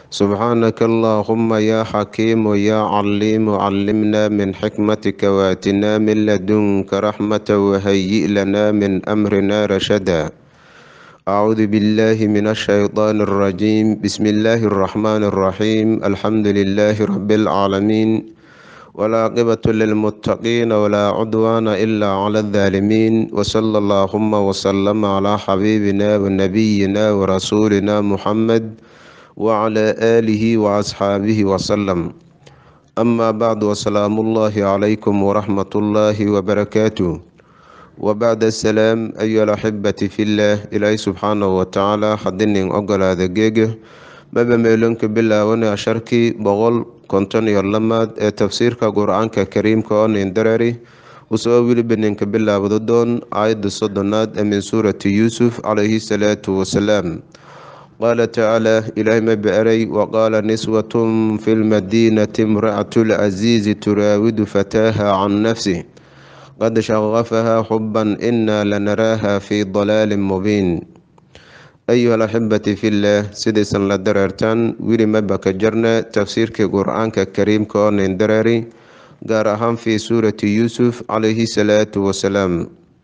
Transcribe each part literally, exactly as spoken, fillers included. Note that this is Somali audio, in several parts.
سبحانك اللهم يا حكيم يا عليم علمنا من حكمتك واتنا من لدنك رحمة وهيئ لنا من أمرنا رشدا. أعوذ بالله من الشيطان الرجيم. بسم الله الرحمن الرحيم. الحمد لله رب العالمين، والعاقبة للمتقين ولا عدوان إلا على الظالمين، وصلى اللهم وسلم على حبيبنا ونبينا ورسولنا محمد وعلى آله وأصحابه وسلم. أما بعد، وسلام الله عليكم ورحمة الله وبركاته. وبعد السلام أيها الأحبة في الله. إلهي سبحانه وتعالى حدني أقل هذا جيجه مبا ميلونك بالله وانا أشاركي بغل كنتون يرلماد تفسيرك قرآنك كريم كون اندراري وسوى بنينك بالله بدون آية الصدنات من سورة يوسف عليه الصلاة والسلام. قال تعالى: إلهي مبأري وقال نسوة في المدينة امرأة العزيز تراود فتاها عن نفسه قد شغفها حبا إنا لنراها في ضلال مبين. أيها الأحبة في الله، سيدسا لدرارتان ويلي مبك جرنا تفسير القرآن الكريم كون اندراري قارهم في سورة يوسف عليه الصلاة والسلام.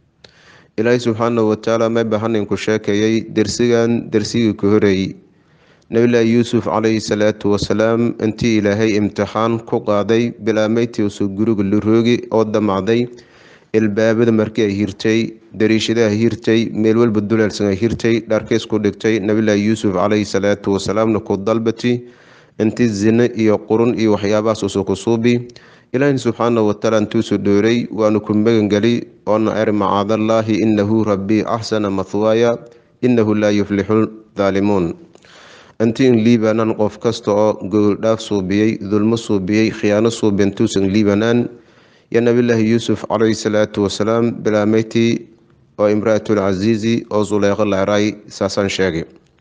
إلهي سبحانه وتعالى مبهن كشاكي درسيان درسي كهري نبي الله يوسف عليه الصلاة والسلام انتي إلهي امتحان كقاضي بلا ميتي وسجروق اللروغي أو دمعدي الباب مركي هيرتي دريشده هيرتي ميلول بدولال سنة هيرتي داركيس كودكتي نبي الله يوسف عليه الصلاة والسلام نقود ضلبتي انتي الزنا إيو قرن إيو وحيابا سوسوكو صوبي إلهي سبحانه وتعالى انتوسو دوري وانكم مغنغلي وان أر معاذ الله إنه ربي أحسن مثوايا إنه لا يفلح الظالمون. انتين ليبانان قف كستو قول داف صوبيي ظلم صوبيي خيانة صوبين توسن ليبانان يا نبي الله يوسف عليه الصلاة والسلام بلا ميتي وامرأة العزيزي او زليغ العراي ساسان شاقي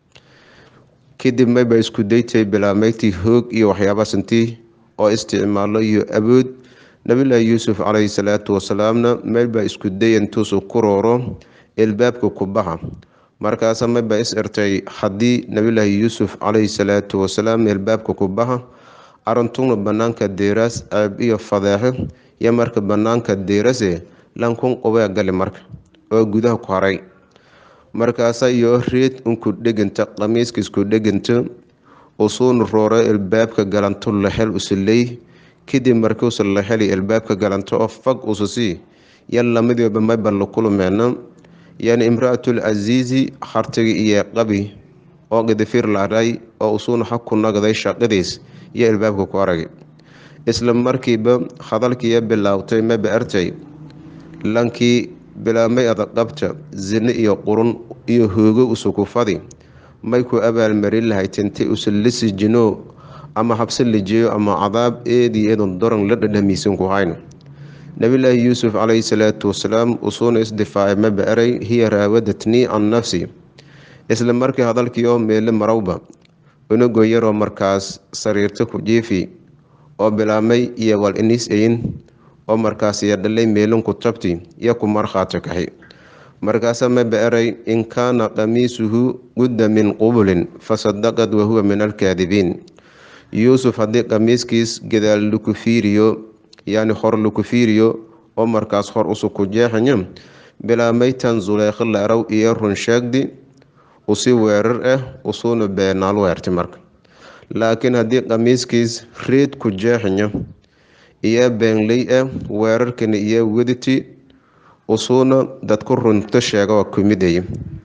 كدب ما بيسكو ديتي بلا ميتي هوك iyo waxyaaba santii oo isticmaalo iyo awood. nabiga yuusuf calayhi salaatu wasalaamna meel baa isku day intuu ku rooro albaabka ku baxa. markaas ma baa is irtay hadii nabiga yuusuf calayhi salaatu wasalaam albaabka ku baxa arantuna banaanka deeras aab iyo fadaaxo ya marka banaanka deerase lankun qobay gal marka oo gudaha ku haray. markaas iyo reed unku dheganta qamiiska isku dheganta usuun roore albaabka galanto la hel usulay kadib markuu la heli albaabka galanto oo fag ususi yalla midba ma bal kulmeena yani imraatul azizi hartigi iyo qabi oo gadafir la ray oo usuun xaq nagaday shaqadiis iyo albaabka ku aragay. isla markiiba hadalkii bilowtay ma baartay lankii bilaamay adag qabta zina iyo qurun iyo hoogo usuku fadi may ku abaal marin lahayd intii usulisi jino ama habsan lijiyo ama cadaab eedi eedan doran la dhadhamiisan ku hayn. nabi allah yuusuf alayhi salatu wasalaam usuuna isdifaac ma baaray hiya raawadatni an nafsi. isla markii hadalkii oo meel marawba una gooyaro markaas sariirta ku jiifi oo bilaamay iyo wal inis ayin oo markaas ya dhalay meelun ku tabti ya ku marxaata kahay. markaas ma baaray in kaana qamiisuhu gudda min qubulin fasaddaqat wa huwa min al-kaadibin. yuusuf hadii qamiiskiis gadaal lagu fiiriyo yani hor lagu fiiriyo oo markaas hor usu ku jeexanya bilaamay tan zuleekh la araw iyo run sheegdi usi weerar ah usuuna beenaal weerti marka. laakiin hadii qamiiskiis reed ku jeexanya iyo beenley ah weerarkana iyo waditi usuuna dadku runta sheega waa kumiday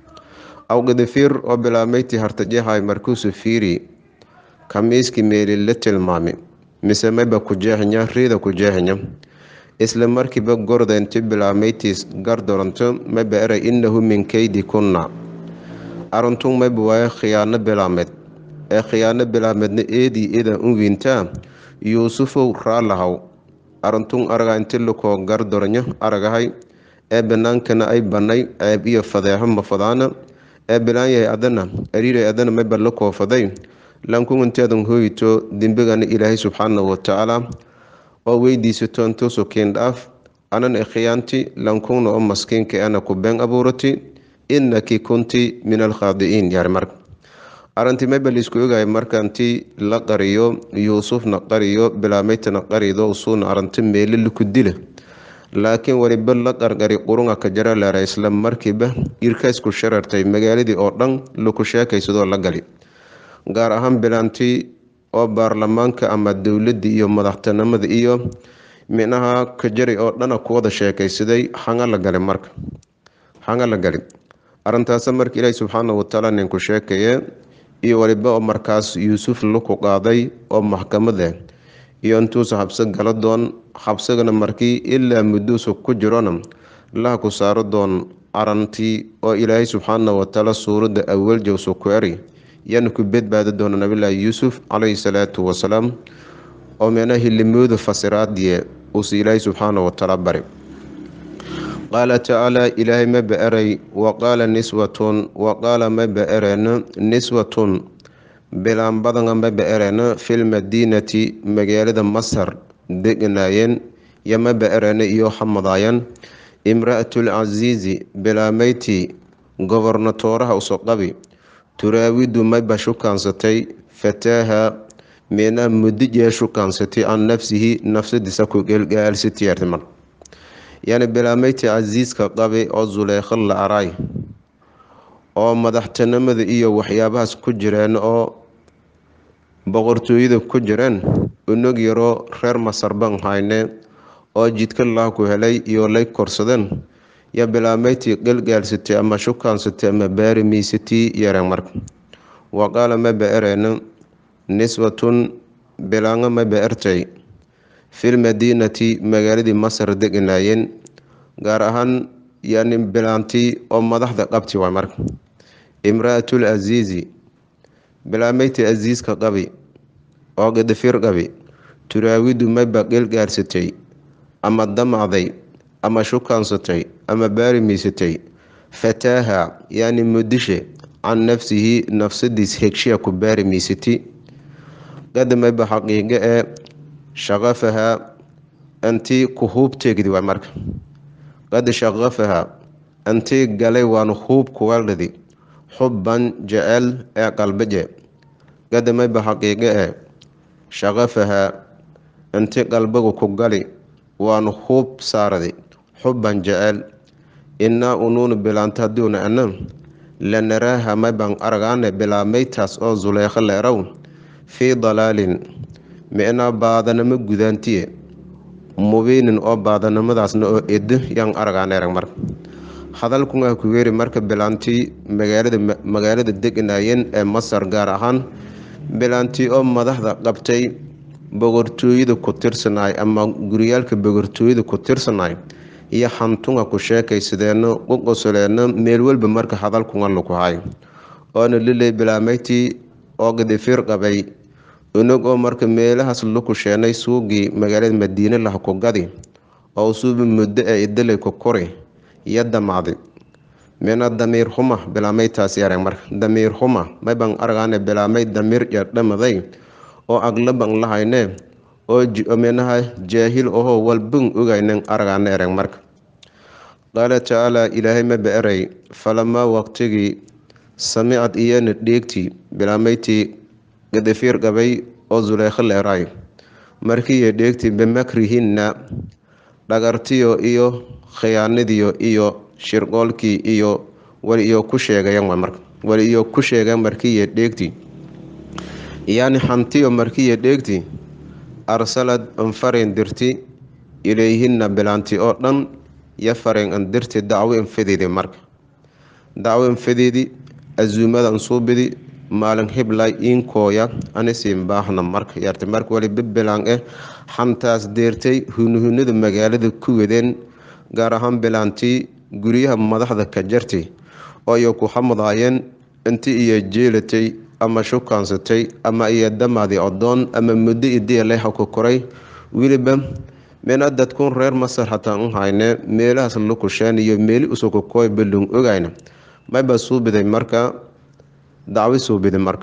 aw gadafir oo bilaameyti hartajahay markuusu fiiri kamiiski meeli la tilmaamay mise mayba ku jeexanya reeda ku jeexanya. isla markiiba gorda intii bilaameytis gardoranto ma baara innahu min kaydi kunna aruntung ma buwaa khiyaano bilaamed ee khiyaano bilaamedna eedi ida u wiinta yuusufu raalahaw aruntung araga intii lako gardoranyo aragahay ee banaankana ay banay ceeb iyo fadeexo mafadaana ee bilaan yahay adana ariiray adana ma bal lako faday lankun inteedan hooyito dimbigana ilaahay subxaanahu wa tacaala oo weydiisato intuusu kiin dhaaf anan ikhiyaanti lankuna oo maskiinka ana ku been abuurati innaki kunti min alkhaadi'iin yaar marka arintii mayba la isku ogaay markaantii la qariyo yuusufna qariyo bilaamaytana qarido usuuna arinti meelo laku dila laakiin waliba la qarqari qurunga ka jara laara isla markiiba irka isku sharartay magaaladii oo dhan laku sheekaysadoo la gali gaar ahaan bilaantii oo baarlamaanka ama dowladii iyo madaxtinimada iyo minaha ka jari oo dhana ku wada sheekaysaday hanga la gali marka hanga la gali arintaas markii Ilaahay subxaanahu wa ta'ala ninku sheekayay iyo waliba oo markaas Yuusuf lagu qaaday oo maxkamada iyo intuu saxabsa gala doon xabsagana markii ilaa muddo ku jirona la ku saaro doon arantii oo Ilaahay subxaanahu wa ta'ala suurada awal jawso ku ari yan ku badbaado doon nabiga Yuusuf alayhi salatu wasalaam oo meena hilmooda fasiraadiye oo Ilaahay subxaanahu wa ta'ala bari قال تعالى إلهي ما بأري وقال نسوة وقال ما بأرن نسوة بلان بدن ما بأرن في المدينة مجالد مصر دقناين يما بأرن إيو حمضاين امرأة العزيز بلا ميتي غورناتورها وسقبي تراود ما بشكان ستي فتاها من مدجة شكان ستي عن نفسه نفس دسكو قال ستي ارتمر يعني بلاميتي عزيز كقبي أو زليخ العراي أو مدحتنمذ إيو وحياباس كجران أو بغرتويد كجران ونق يرو خير مصربان هايني أو جيتك الله كهلي إيو لي كورسدن يا بلاميتي قلقال ستي أما شكان ستي أما بارمي ستي يران مرك وقال ما بأرين نسوة بلان ما بأرتي في المدينة مغالدي مصر دقنايين غار أهان يعني بلانتي أو مدحدة قبتي ومرك امرأة العزيز بلاميت عزيز كقبي أو قد فير قبي تراود ما بقل قارستي أما الدمع ذي أما شكان ستي أما بارمي ستي فتاها يعني مدشي عن نفسه نفس ديس هكشي أكو بارمي ستي قد ما بحقيقة شغفها أنتي كهوب تجدي ومرك قد شغفها أنتي قالي وان خوب كوالدي حبا جعل قلب جاء قد ما بحقيقة شغفها أنتي قلبك كوالي وان خوب ساردي حبا جعل إنا أنون بلان تدون أنم لنراها ما بان أرغان بلا ميتاس أو زليخ الليرون في ضلال meena baadanama gudaantiye mubinin oo baadanamadaasna oo id yang aragaaneerag marka hadalkunga ku weeri marka bilaantii magaalada magaalada degnaayeen ee Masar gaar ahaan bilaantii oo madaxda qabtay boqortooyada ku tirsanay ama guriyalka boqortooyada ku tirsanay iyo hantunga ku sheekaysadeen oo qosoleena meel walba marka hadalkunga lagu haay oo lilay bilaameyti oo gadifir qabay unugoo marka meelahaas lagu sheenay suuqii magaalada Madiina la ku gadi oo suubi muddo ay idilay ku kori yada maadi meena damir huma bilaameytaas yareen marka damir huma may ban argaane bilaamey damir yar dhamaday oo aglaban lahayne oo meenaha jaahil oo walbun ogaynan argaane yareen marka qala taala ilaahay ma baaray falama waqtigi sami'at iyana dheegti bilaameyti gadafir qabay oo Zulaykh leeray markii ay dheegtay bimakrihinna dhagartiyo iyo khiyaanadiyo iyo shirqoolkii iyo wali iyo ku sheegayaan marka wali iyo ku sheegan markii ay dheegtay yani hantiyo markii ay dheegtay arsalad anfarin dirti ilayhinna bilanti oo dhan ya farin an dirti dacwo in fididi marka dacwo in fididi azumada ansubidi maalin hiblay inkooya anisim baahna marka yartay marka wali bibilaan eh hantaas deertay hunuhunada magaalada ku wadeen gaar ahaan bilaantii guriyaha madaxda ka jartay oo ay ku xamadaayeen intii iyo jeelatay ama shukaansatay ama iyo damaadi adoon ama muddo idii leeyahay ku koray wiliba meena dadkun reer Masar hataa u hayne meelahaas lagu sheeniyo meel usoo ku kooy bilung ogayna may basuubiday marka dacwo soo biday marka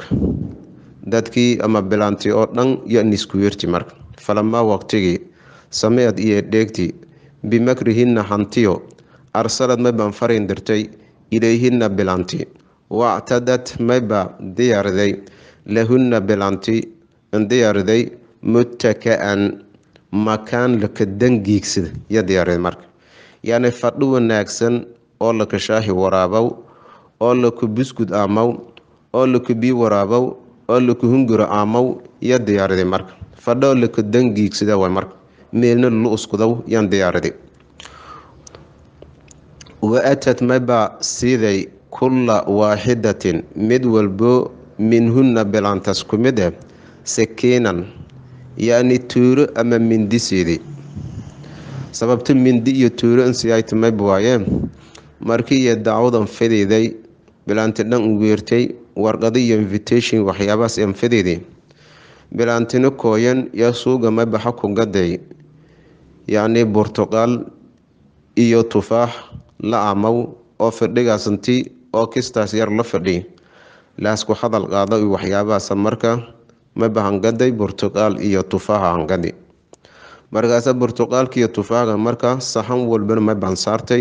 dadkii ama bilaantii oo dhan ya nisku yeerti marka falama waqtigi sameeyad iyo dheegti bimakrihinna hantiyo arsalad ma ban farin dirtay ilayhinna bilaantii wactadad mayba diyaarday lahunna bilanti diyaarday muttaka'an makaan laka dangiigsida ya diyaarday marka yani fadhi wanaagsan oo laka shaahi waraabow oo laku buskud aamaw oo laku bii waraabow oo laku hunguro aamaw ya diyaarday marka fadho laka dangiigsida way marka meelna lu uskudow yan diyaarday wa atat mayba siiday kulla waaxidatin mid walbo minhunna bilantas ku mid ah sakiinan yani tuuro ama mindi siiday sababta mindi iyo tuuro insiayta mayba waaye markii iyo dacwadan fidayday bilaanti dhan u weertay warqado iyo invitation waxyaabahaas aan fidayday bilaantino kooyan yaa suuga mayba xaku gaday yani burtuqaal iyo tufaax la amaw oo fadhigaasanti oo kistaas yar la fadhi laasku hadal qaado iyo waxyaabahaas marka mayba hangaday burtuqaal iyo tufaaxa hangadi markaas burtuqaalka iyo tufaaxa marka saxan walbana mayba saartay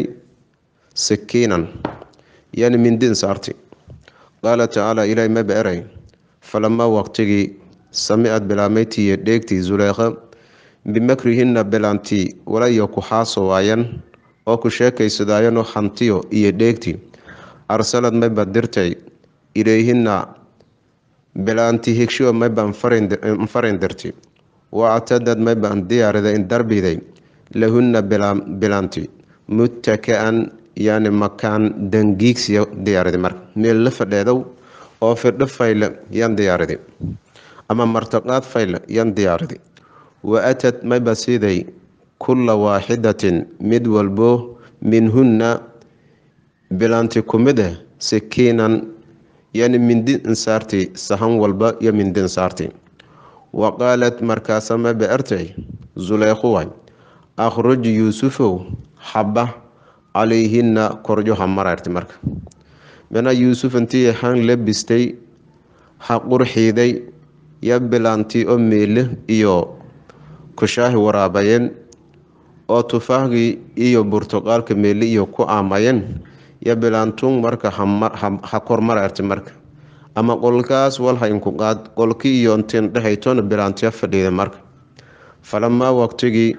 sakiinan yani mindin saartay qaala tacaala ilaahay mayba eray falamaa waqtigii sami'ad bilaameyti iyo dheegtii Zulaykha bimakrihinna bilaantii walayo ku xaaso waayan oo ku sheekaysadaayanoo hantiyo iyo dheegtii arsalad mayba dirtay ilayhinna bilaantii hegshiyo mayba farin dirtay wactadad mayba diyaarada in darbiday lahunna bilaantii muttaka'an yani makaan dangiigsiya diyaarada marka meel la fadheedow oo fidho fayle yan diyaarada ama martaqaad fayle yan diyaarada wa atat mayba siiday kulla waaxidatin mid walbo minhunna bilaanti ku mid ah sakiinan yani mindi insaartay sahan walba iyo mindi insaartay wa qaalat markaasa mayba ertay Zulaykhu way akhruj yuusufow xaba calayhinna korjo ha maraartay marka bana yuusuf intii han labistay ha qurxiiday ya bilaantii oo meele iyo kushaahi waraabayeen oo tufaaxgii iyo burtuqaalka meele iyo ku aamayeen ya bilaantun marka ha kormaraartay marka ama qolkaas walha inku qaad qolkii iyo intiin dhehaytoona bilaantiya fadhiida marka falamaa waqtigii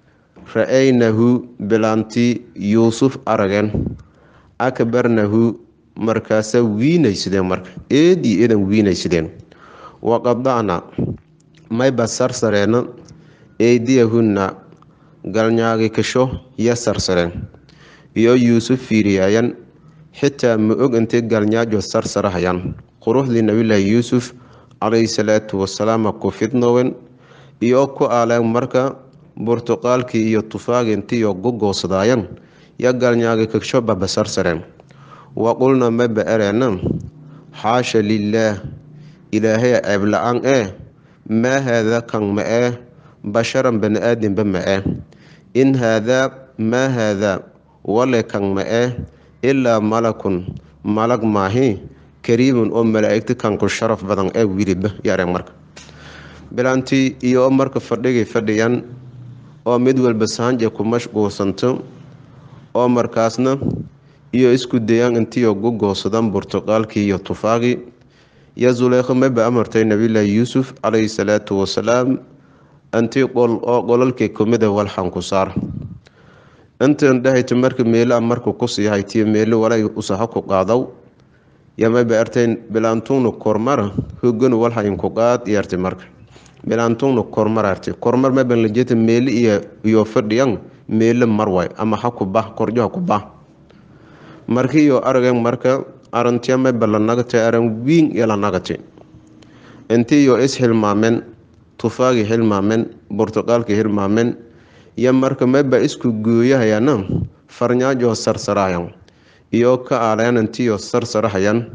ra'aynahu bilaantii yuusuf arageen akbarnahu markaasa wiinaysideen marka eedii eedan wiinaysideen waqadacna mayba sarsareena eydiyahunna galnyaagi kasho ya sarsareen iyo yuusuf fiiriyaayan xitaa ma og intay galnyaajo sarsarahayaan quruxdii nabilaahi yuusuf calayhi salaatu wasalaam ku fidnowen iyo ku aaleen marka burtuqaalkii iyo tufaagii intiiyo gogoosadaayaan ya galnyaagi kasho baba sarsareen waqulna mayba ereena xaasha lilaah ilaahay ceeb la-aan ee maa haadaa kan ma ee basharan bani aadinba ma ee in haadaa maa haadaa wale kan ma ee ilaa malakun malag maahi kariimun oo malaa'igta kanku sharaf badan ee wiliba yareen marka bilaantii iyo marka fadhigay fadhiyaan oo mid walba saanje ku mashquulsanto oo markaasna iyo isku dayaan intiiyo gogoosadaan burtuqaalkii iyo tufaaqii ya Zulaykha mayba amartay nabilaahi yuusuf calayhi salaatu wasalaam intii qol oo qolalkii kumida walxan ku saar intaan dhahayta marka meelo marka ku sii haytiyo meelo walay usaha ku qaadaw ya mayba arteen bilaantunu kormar hogan walha in ku qaad yartay marka bilaantunu kormar artay kormar mayba la jeeta meelo iyo iyo fadhiyan meelo marway ama ha ku bah korjo ku bah markii iyo aragan marka arantiya mayba la nagatay aran wiin iyo la nagatay intii iyo is hilmaamen tufaagi hilmaamen burtuqaalki hilmaamen ya marka mayba isku gooyahayana farnyaajo sarsarayan iyo ka aalayaan intiyo sarsarahayan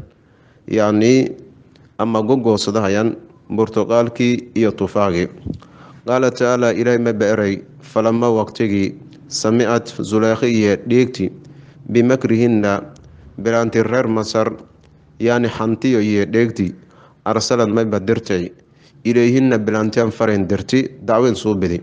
yani ama gogoosadahayan burtuqaalkii iyo tufaagi qaala tacaala ilaahay mayba eray falama waqtigii samicat Zulaykha iyo dheegti bimakrihinna bilaanti reer masar yani hantiyo iyo dheegti arsalad mayba dirtay ilayhinna bilaantiyan farin dirti dacwin soo bidi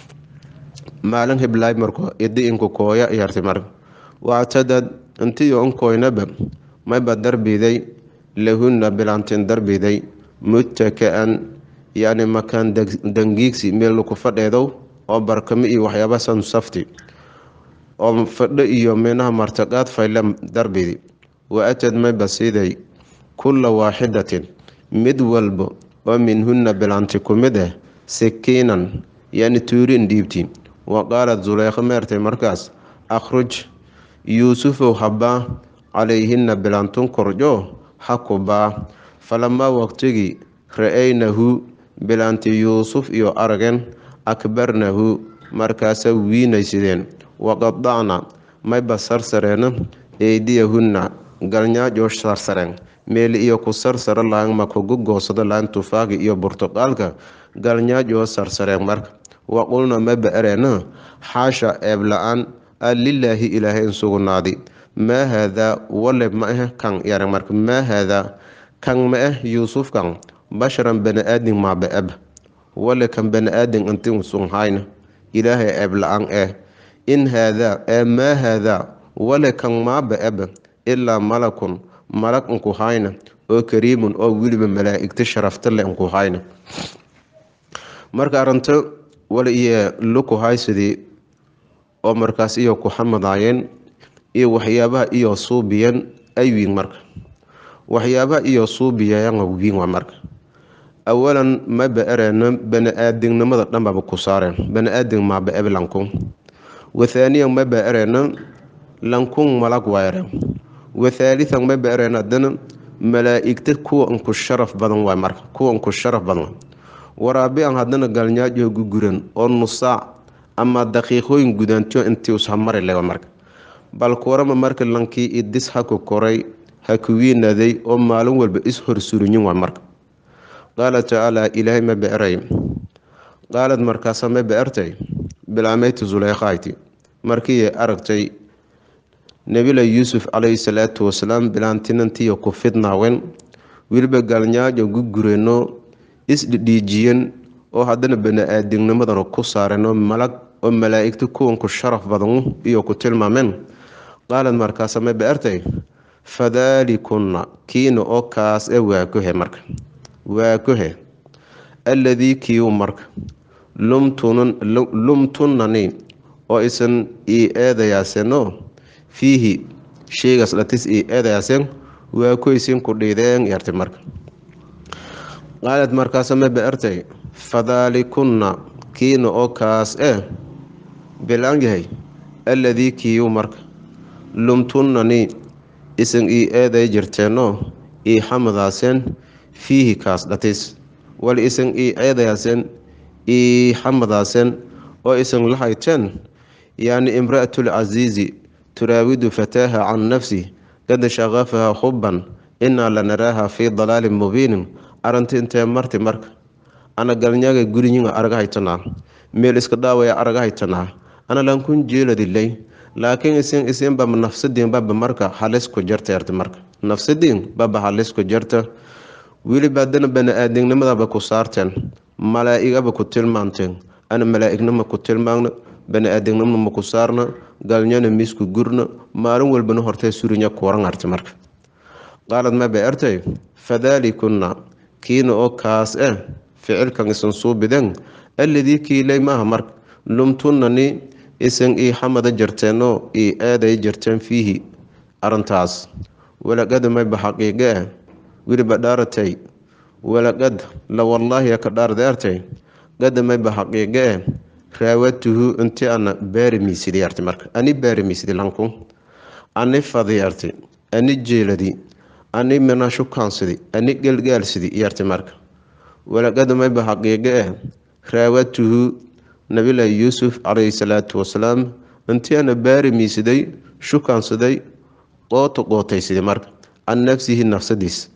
maalin heblaay marko idi inku kooya yartay marka wactadad intiyo unkoynaba mayba darbiday lahunna bilantin darbiday muttaka'an yani makaan dangiigsi meel ku fadheedow oo barkamo iyo waxyaaba san safti oo fadho iyo meelaha martaqaad faylam darbidi wa atad mayba siiday kulla waaxidatin mid walbo oo minhunna bilanti kumid ah sakiinan yani tuurin dhiibti wa qaalat zulaykha meertay markaas akhruj yuusufow habaa calayhinna bilantun korjo hakubaa falamaa waqtigii ra-aynahu bilanti yuusuf iyo aragen akbarnahu markaasa wiinaysideen waqadacna mayba sarsareena eydiyahunna galnyaajoo sarsareen meel iyo ku sarsara lahan ma kugu goosado lahan tufaagi iyo burtuqaalka galnyaajoo sarsareen marka waqulna mayba ereena xaasha eeb la-aan alilaahi ilaahay insugnaadi maa haadaa waleb ma ah kan yara marka maa haadaa kan ma ah yuusuf kan basharan bani aadin maaba eb wale kan bani aadin intin sunhayna ilaahay eeb la-aan eh in haadaa ee maa haadaa wale kan maaba eb ilaa malakun malag inku hayna oo kariimun oo weliba malaa'igta sharafta le inku hayna marka arinto wala iyo luku haysidii oo markaas iyo ku xamadaayeen iyo waxyaabaha iyo suubiyan ay wiin marka waxyaabaha iyo suubiyayan wiin waa marka awalan ma baareena bani aadinimada dhanba ku saareen bani aadin ma baab lankun wathaniyan ma baareena lankun malag waayeen wathalithan ma baareena dan malaa'igta kuwa ku sharaf badan waa marka kuwa ku sharaf badan waraabiyan hadana galnyaajo guguran oo nusa ama daqiiqooyin gudanto intii uu samar leeyahay marka bal koorama marka lankii idis ha ku koray ha ku wiinaday oo maalin walba is horsurin waa marka qaala ta'ala ilaahay ma baaray qaalad markaas ma baartay bilaamaytu zulaykhayti markii aragtay nabila yuusuf alayhi salatu wasalaam bilaantinantii ku fidnaawen wilba galnyaajo gugureeno is dhijiyen oo hadana bani aadinnimadan ku saareen malag oo malaa'igta kuwan ku sharaf badan iyo ku tilmaameen qaalad markaas ma baartay fadalikunna kiina oo kaas ee waa ku he marka waa ku he alladii kiyu marka lumtunun lumtunani oo isan ii eedayaaseno fiihi shaygas latis ii eedayaasen waa ku isin ku dhiideen yartay marka qaalad markaas ma baartay fadalikunna kiina oo kaas eh bilaan yahay alladii kiyu marka lumtunani isan ii eeday jirteeno ii xamadaaseen fiihi kaas dhatis wal isan ii eedayaaseen ii xamadaaseen oo isan lahayteen yani imra'atul azizi turaawidu fataaha can nafsi qad shaqafaha xubban inaa lanaraaha fii dalaalin mubiinin arinta intee marti marka ana galnyaaga guriyiga araga haytanaa meel iska dhaawaya araga haytanaa ana lankun jeeladilay laakiin isin isin baba nafsadin baba marka halis ku jarta yarta marka nafsadin baba halis ku jarta wili baadana bani aadinnimadaba ku saarteen malaa'igaba ku tilmaanteen ana malaa'ignima ku tilmaagna bani aadinnimadaba ma ku saarna galnyana misku gurna maalin walbana hortay surinya kuwaran arti marka qaalad ma baartay fadalikunna kiina oo kaas eh ficilkan isan suubideen alladii kiilay maaha marka lumtunani isan ii xamada jarteenoo ii aaday jarteen fiihi arintaas walaqad mayba xaqiiqe ah wiliba dhaaratay walaqad la wallaahi ka dhaardeertay qad mayba xaqiiqe ah raawatuhu intii ana baari miisidi yartay marka ani baari miisidi lanku ani fadiyartay ani jeeladi ani mina shukaansidi ani galgaalsidi yartay marka walaqad mayba xaqiiqe ah raawatuhu nabilahi yuusuf calayhi salaatu wasalaam intii ana baari miisiday shukaansaday qooto qootaysiday marka can nafsihi nafsadiis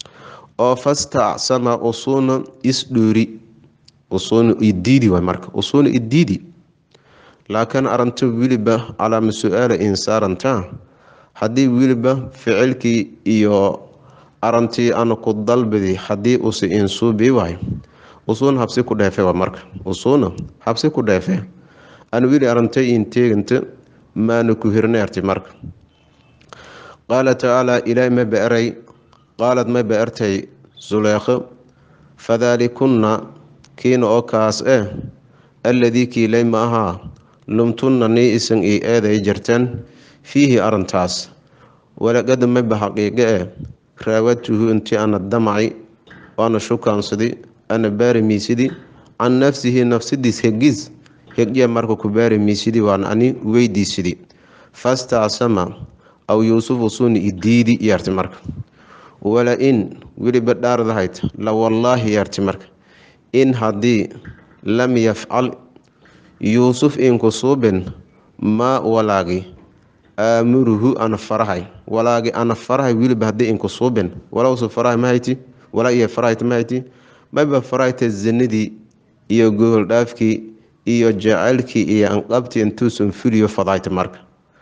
oo fastacsama usuuna isdhuuri usuuna idiidi waay marka usuuna idiidi laakiin arinta wiliba calaama su-aala insaaranta haddii wiliba ficilkii iyo arintii ana ku dalbidi haddii usi insuubii waay usuuna habsi ku dheefe waa marka usuuna habsi ku dheefe aan wili arintay inteeganta maana ku hirneertay marka qaala tacaala ilaahay ma beeray qaalad ma beertay Zulaykha fadhalikunna kiina oo kaas eh alladii kiilay ma ahaa lumtunnanii isan ii eeday jirteen fiihi arintaas walaqad ma baxaqiiqe eh raawatuhu intii ana damacay waana shukaansadii ana baari miisidi can nafsihi nafsidiis hegiis hegiya marka ku baari miisidi waan ani weydiisidi fastacsama aw yuusufu suni idiidi yarti marka wala in weliba dhaardahayd la wallaahi yarti marka in haddii lam yafcal yuusuf inku suubin maa walaagi aamuruhu ana farahay walaagi ana farahay weliba haddii inku suubin walowsu farahay mahayti wala iyo farahayta mahayti mayba farahayta zinadii iyo gogol dhaafkii iyo jacaylkii iyo anqabtii intuusan fuliyo fadayta marka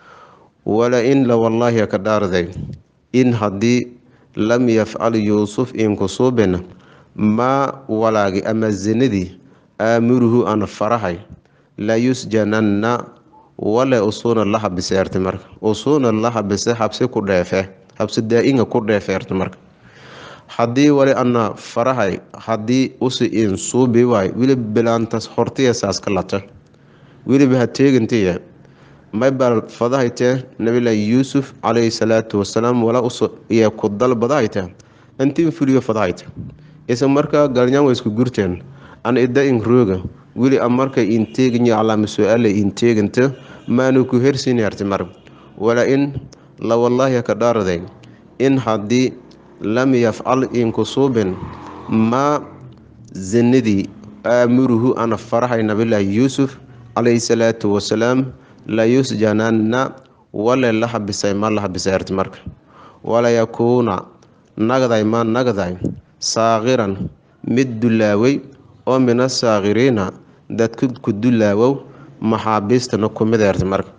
wala in la wallaahi ka dhaarday in haddii lam yafcal yuusuf inku suubin maa walaagi ama zinadii aamuruhu ana farahay la yusjananna wala usuuna la habisay marka usuuna la habisay habsi ku dheefe habsi daa'inga ku dheefeerta marka haddii wali ana farahay haddii usi in suubi waay weliba bilaantas hortiya saas ka lata weliba ha teegantiya maybal fadahayte nabilahi yuusuf calayhi salaatu wasalaam wala uso iyo ku dalbadahayte intiin fuliyo fadahayte isa markaa galnyaan way isku gurteen an idda in rooga weli a marka in teeganya calaama su-aale in teeganta maanu ku hersinarti mar wala in la wallaahi ka dhaarday in haddii lam yafcal inku suubin maa zinadii aamuruhu ana farahay nabilahi yuusuf calayhi salaatu wasalaam la yusjananna wala la habisay ma la habisay arti marka wala yakuuna nagday ma nagday saagiran mid dulaaway oo mina saagiriina dadku ku dulaawow maxaabiistana ku mid arti marka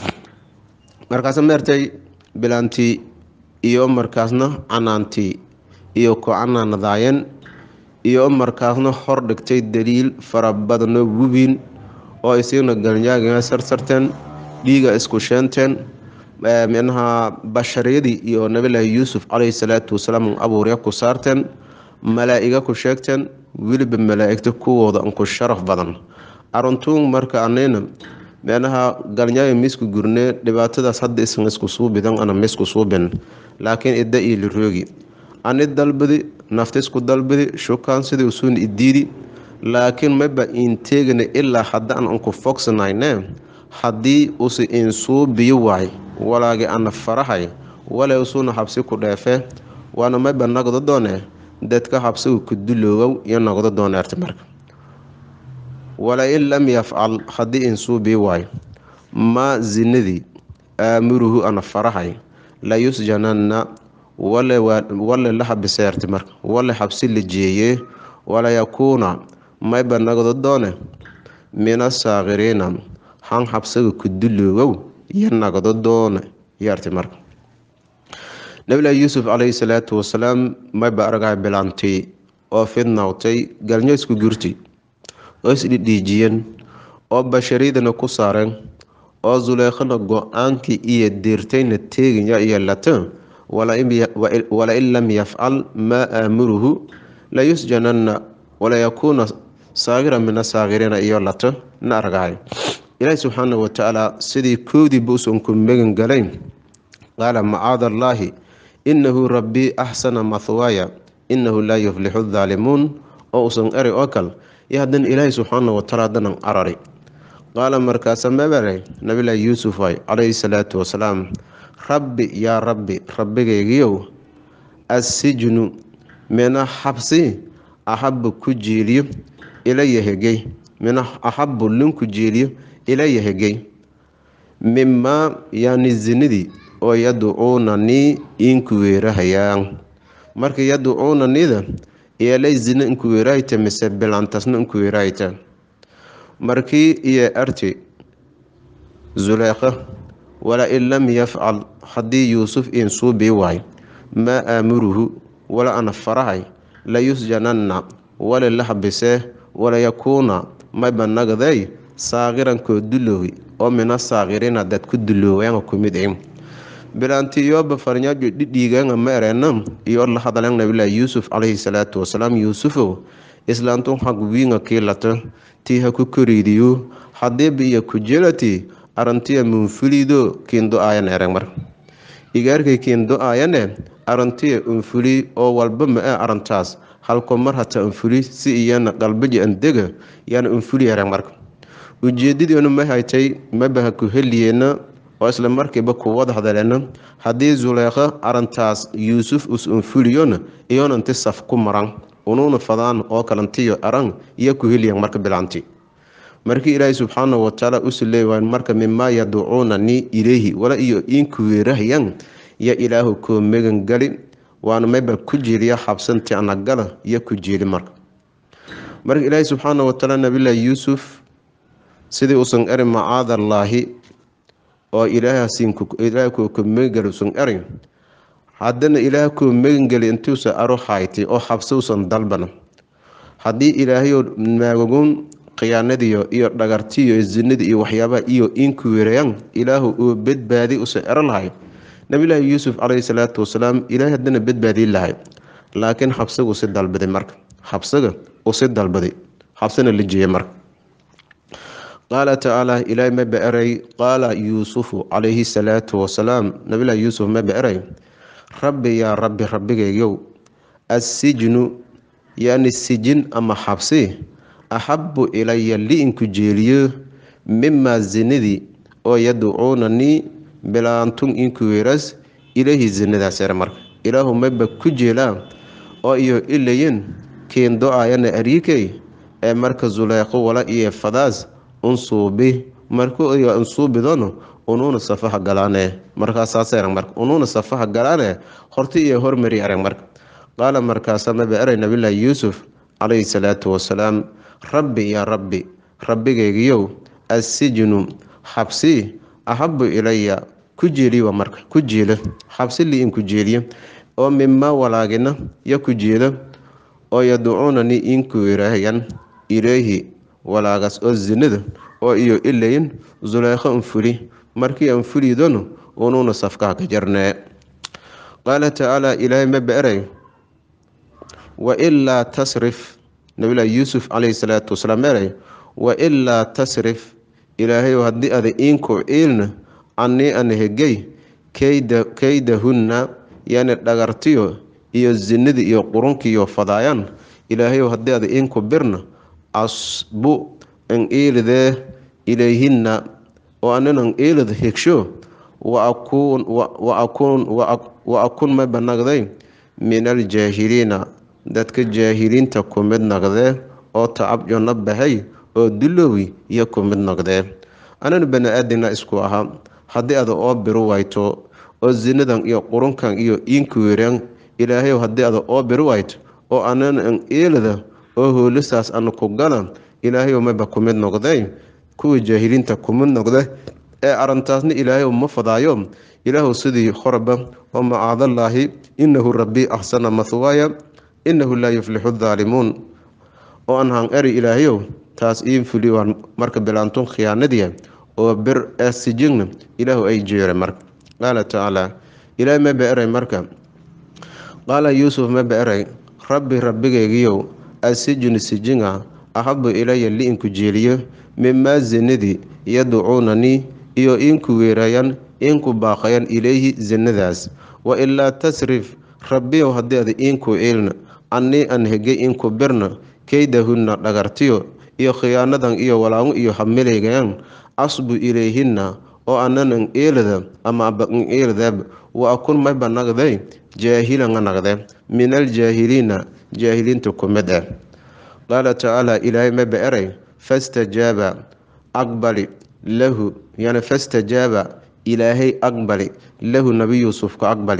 markaas meertay bilaantii iyo markaasna canaantii iyo ku canaanadaayeen iyo markaasna hor dhigtay daliil fara badan oo wubin oo isagna galnyaaga sarsarteen dhiiga isku sheenteen menaha bashariyadii iyo nabilahi yuusuf calayhi salaatu wasalaam abuurya ku saarteen malaa'iga ku sheegteen weliba malaa'igta kuwooda anku sharaf badan aruntuun marka anayna menaha galnyaaga misku gurnee dhibaatadaas hadda isan isku suubidan ana misku suubin laakiin idda iyo liroogi ani dalbadi naftisku dalbadi shukaan sidii usuun idiidi laakiin mayba in teegana ilaa haddaan anku fogsanayne haddii usi in suubiyo waay walaagi ana farahay wala usuuna habsi ku dheefe waana mayba nagdo doone dadka habsiga ku duloogow iyo nagdo dooneerti marka wala in lam yafcal haddii in suubiyo waay maa zinadii aamuruhu ana farahay la yusjananna wala la habiseerti marka wala habsi la jeeye wala yakuuna mayba nagdo doone mina saagiriina han habsiga ku duloogow iyo nagdo doone yarti marka nabilahi yuusuf calayhi salaatu wasalaam mayba aragahay bilaantii oo fidnawtay galnyo isku gurti oo isdhidhiijiyeen oo bashariyadana ku saareen oo Zuleykhana go-aankii iyo deertayna teeganya iyo lata wala in lam yafcal maa aamuruhu la yusjananna wala yakuuna saagiran mina saagiriina iyo lata na aragahay ilaahi subxaanahu watacaala sidii koodii buusan ku megan galayn qaala macaada allaahi innahu rabbii axsana mathwaaya innahu laa yuflixu dhaalimuun oo usan eri oo kal iyo haddana ilaahi subxaanahu watacaala haddanan carari qaala markaasa mabalay nabilahi yuusuf ay calayhi salaatu wasalaam rabbi yaa rabbi rabbigaygiyow assijnu mina xabsi axabbu ku jiiliyo ilaya hegey mina axabbu linku jiiliyo ilaya hegey mimaa yaani zinadii oo yaducuunanii inku weerahayaan marka yaducuunanida iyolay zina inku weerahayta mise bilantasna inku weerahayta markii iyo arti Zulaykha wala in lam yafcal haddii yuusuf in suubii waay maa aamuruhu wala ana farahay la yusjananna wala la habisee wala yakuuna mayba nagday saagiran koo duloowi oo mina saagiriina dad ku duloowayan ku mid in bilaanti yoba farnyaajo dhidhiigan ma ereenam iyo la hadalan nabiga Yusuf alayhi salatu wasalaam Yusufo islaantu xaq wiinga kiilata tii ha ku koriidiyo hadee biya ku jelati arantiya munfulido kindo ayan ereng mar igaarkay kindo ayane arantiya unfuli oo walba ma arantaas halko mar hata unfuli si iyana qalbiga andega yana unfuli ereng mar ujeedadiinu ma haytay mabaha ku heliyeena oo isla markiiba ku wada hadaleena hadii Zuleekha arantaas Yusuf us unfuliyona iyona inta saf ku maran unuuna fadaan oo kalantiyo aran iyo ku heliyan marka bilaanti markii Ilaahay subhanahu wa ta'ala usleeyay marka mimma yad'uunani ilayhi wala iyo inku weerahayan ya Ilaahu ko megan gali waan mayba ku jeeliya xabsanti anagala iyo ku jeeli marka marka Ilaahay subhanahu wa ta'ala nabiga Yusuf sidii usan arin macaadallahi oo Ilaahay siinku Ilaahay ko ku megal usan arin haddana Ilaahay ko megal intuu sa aro hayti oo xabsuusan dalbana hadii Ilaahay maagugun qiyaanadiyo iyo dhagartiyo zinada iyo waxyaaba iyo inku weerayaan Ilaahu oo badbaadi u soo aralahay nabiga Yusuf alayhi salatu wasalaam Ilaahay haddana badbaadi lahay laakiin xabsigu si dalbaday marka xabsiga oo si dalbaday xabsina la jeeyay marka قال تعالى إلى ما بأري قال يوسف عليه الصلاة والسلام نبي يوسف ما بأري ربي يا ربي ربي يو السجن يعني السجن أما حبسي أحب إلي اللي إنك جيليه مما زندي أو يدعونني بلا أنتم إنك ويرس إليه الزند سير مر إله ما بكجيلا أو إيو إليين كين دعاء أريكي مركز زليخو ولا إيه فداز unsuubi markuu iyo unsuubidono unuuna safaha galaane markaas aasayran marka unuuna safaha galaane horti iyo hormari arag marka qaala markaas ma baaray nabiga Yusuf alayhi salatu wasalaam rabbi ya rabbi rabbigaygiyow as-sijnu habsi ahabbu ilayya ku jeeliyo marka ku jeelo habsi li in ku jeeliyo oo mimma walaagina ya ku jeelo oo yad'uunani in ku iraayan ilayhi walaagas oo zinada oo iyo ilayn Zuleekha unfuli markii unfulidono unuuna safka ka jarnaa qala ta'ala ilaahay ma baaray wa illa tasrif nabiga Yusuf alayhi salatu wasalaam maray wa illa tasrif ilaahay hadii ada inku ilna anni an hegay kayda kaydahunna yani dhagartiyo iyo zinada iyo qurunki iyo fadaayan ilaahay hadii ada inku birna asbu ان إيلده إليهن وأننا ان إيلده هكشو وأكون وأكون وأكون ما بنقضي من الجاهلين ذاتك الجاهلين تكون من نقضي أو تعب جنبهي أو دلوي يكون من نقضي أنا نبنى أدنا إسكوها حدي هذا أوبر وايتو أو زندان إيو قرون كان إيو إنكويرين إلهي وحدي هذا أوبر وايت أو أننا ان إيلده أو هو لساس أنكو قلن ilaahay oo ma bakumid noqday kuwa jaahiliinta kuma noqday ee arintaasna ilaahay ma fadaayo ilaahu sidii khorba oo maadallahi innahu rabbi ahsana mathwaya innahu la yuflihu adh-dhalimun oo aan han eri ilaahay taas in fuliwan marka bilaantun khiyaanadiya oo bir asijin ilaahu ay jeere marka qala ta'ala ilaahay ma baaray marka qala yusuf ma baaray rabbi rabbigaygiyo asijin sijinga أحب إلي اللي إنكو جيليه مما زندي يدعونني إيو إنكو ويريان إنكو باقيان إليه زنداز وإلا تصرف ربي وهدي هذا إنكو إلنا أني أنهجي إنكو برنا كيدهن لغرتيو إيو خيانة إيو ولاون إيو حملي غيان أصب إليهن وأننا إلذا أما أبقن إلذا وأكون ما بنغذي جاهلا نغذي من الجاهلين جاهلين تكمدا قال تعالى إلهي ما بأري فاستجاب أقبل له يعني فاستجاب إلهي أقبل له نبي يوسف كأقبل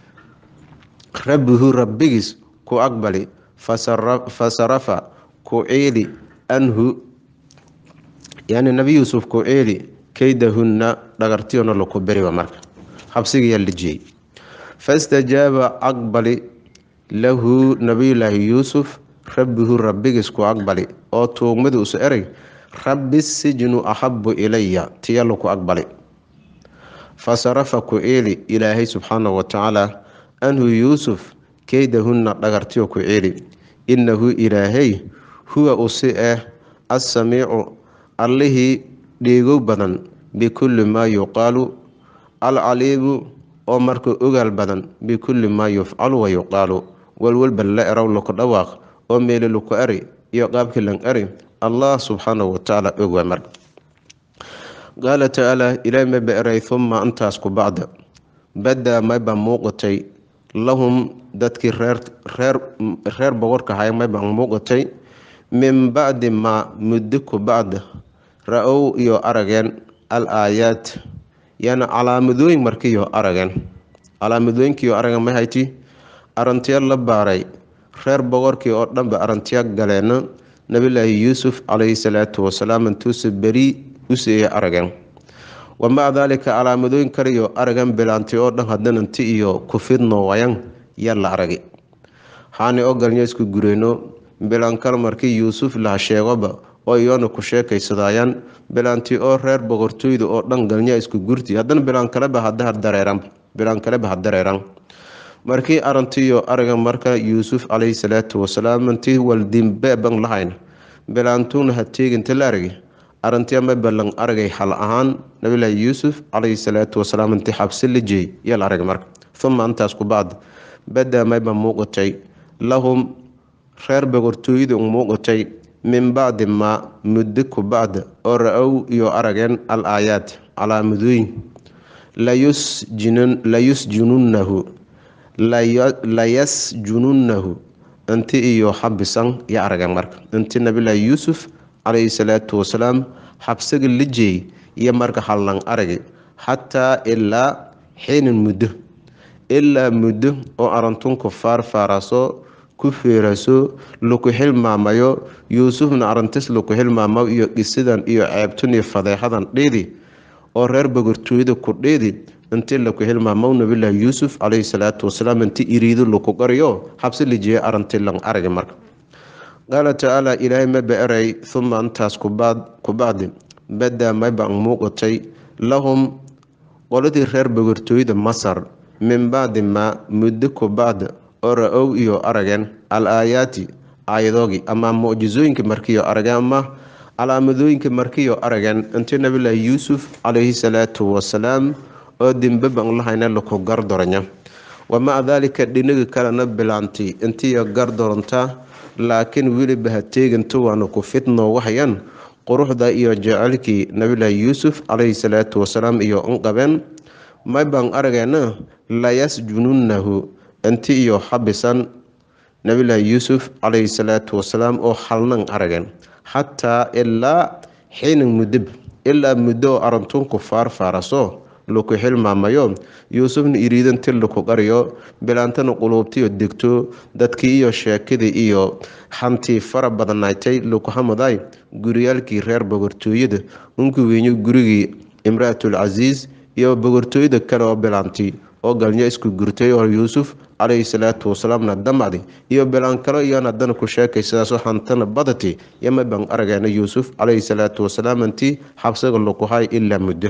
ربه ربيس كأقبل فصرف فصرف كعيلي أنه يعني نبي يوسف كعيلي كيدهن دغرتيون لكبري ومرك حبسي يلي جي فاستجاب أقبل له نبي الله يوسف ربه ربيس كأقبل أو تومد أسأري رب السجن أحب إلي تيالو كأقبل fasarafa ku eeli ilaahay subxaanahu watacaala anhu yuusuf keydahunna dhagartiyo ku eeli innahu ilaahay huwa usi ah assamiicu allihii dheegow badan bikulli maa yuqaalu alcaliimu oo marka ogaal badan bikulli maa yufcalu wa yuqaalu walwalba la eraw laku dhawaaq oo meeli laku ari iyo qaabkii lan ari allah subxaanahu watacaala ogwaa marka qaala tacaala ilaahay ma beeray uma intaas ku bacda badaa mayba muuqatay lahum dadkii reer reer reer boqorka haya mayba muuqatay min bacdi maa muddo ku bacda ra-ow iyo arageen al aayaat yana calaamadooyin markiiyo arageen calaamadooyinkiiyo arageen may hayti arantiya la baaray reer boqorkii oo dhanba arantiya galeena nabilaahi yuusuf calayhi salaatu wasalaam intuusa beri u siiyey arageen wamaca daalika calaamadooyin kaliyo aragan bilaantay oo dhan haddana inti iyo kufidno wayan yaa la aragay xaani ogalnya isku gureyno bilaankal markii yuusuf laha sheegoba oo iyoona ku sheekaysadaayaan bilaantii oo reer boqortooyda oo dhan galnya isku gurti haddana bilaankaleba hadareeran bilaankaleba ha dareeran markii arantiyo aragan marka yuusuf calayhi salaatu wasalaam intii waldinbeban lahayn bilaantuuna ha teeginta la aragay arantiya ma ballan aragay xal ahaan nabilaahi yuusuf calayhi salaatu wasalaam intii xabsi la jeey yaa la aragay marka uma intaas ku bacd badaa mayba muuqatay lahum reer boqortooyada muuqatay min bacdi maa muddo ku bacda oo ra-ow iyo arageen al aayaat calaamadooyin layusjununnahu layasjununnahu inti iyo xabisan iyo arageen marka inti nabilaahi yuusuf calayhi salaatu wasalaam xabsiga la jeey iyo marka hallan aragay xataa ilaa xiinin muddo ilaa muddo oo arantunku faarfaaraso ku feeraso laku xilmaamayo yuusufna arantis laku xilmaamayo iyo dhisidan iyo ceebtun iyo fadeexadan dheedi oo reer boqortooyada ku dheedi intii laku xilmaamaw nabilaahi yuusuf calayhi salaatu wasalaam inti iriido laku qariyo xabsi la jeeyay aranti lan aragay marka qaala tacaala ilaahay ma beeray uma intaas ku bacdi badaa mayba muuqatay lahum qoladii reer boqortooyada masar min bacdi maa muddo ku bacda oo ra-ow iyo arageen al aayaati aayadoogii ama mucjizooyinka markiiyo arageen ama calaamadooyinka markiiyo arageen intii nabilaahi yuusuf calayhi salaatu wasalaam oo dimbeban lahayna laku gardoranya wamaca daalika dhinaga kalena bilaantay intiiyo gardoronta laakiin weliba ha teeginta waana ku fidno waxyan quruxda iyo jecelkii nabilaahi yuusuf calayhi salaatu wasalaam iyo unqabeen maybaan arageena layasjununnahu inti iyo xabisan nabilaahi yuusuf calayhi salaatu wasalaam oo halnan arageen xataa ilaa xiinin mudib ilaa muddo oo arantunku faarfaaraso laku xilmaamayo yuusufna iriidanti laku qariyo bilaantana quluubtiyo degto dadkii iyo sheekadii iyo hantii fara badanaatay laku hamaday guriyaalkii reer boqortooyada unku weynyo gurigii imraatul casiis iyo boqortooyada kale oo bilaanti oo galnya isku gurtay oo yuusuf calayhi salaatu wasalaamna damacdi iyo bilaan kale iyoon haddana ku sheekay sidaasoo hantana badati yama baan arageena yuusuf calayhi salaatu wasalaam intii xabsiga laku hay ilaa muddo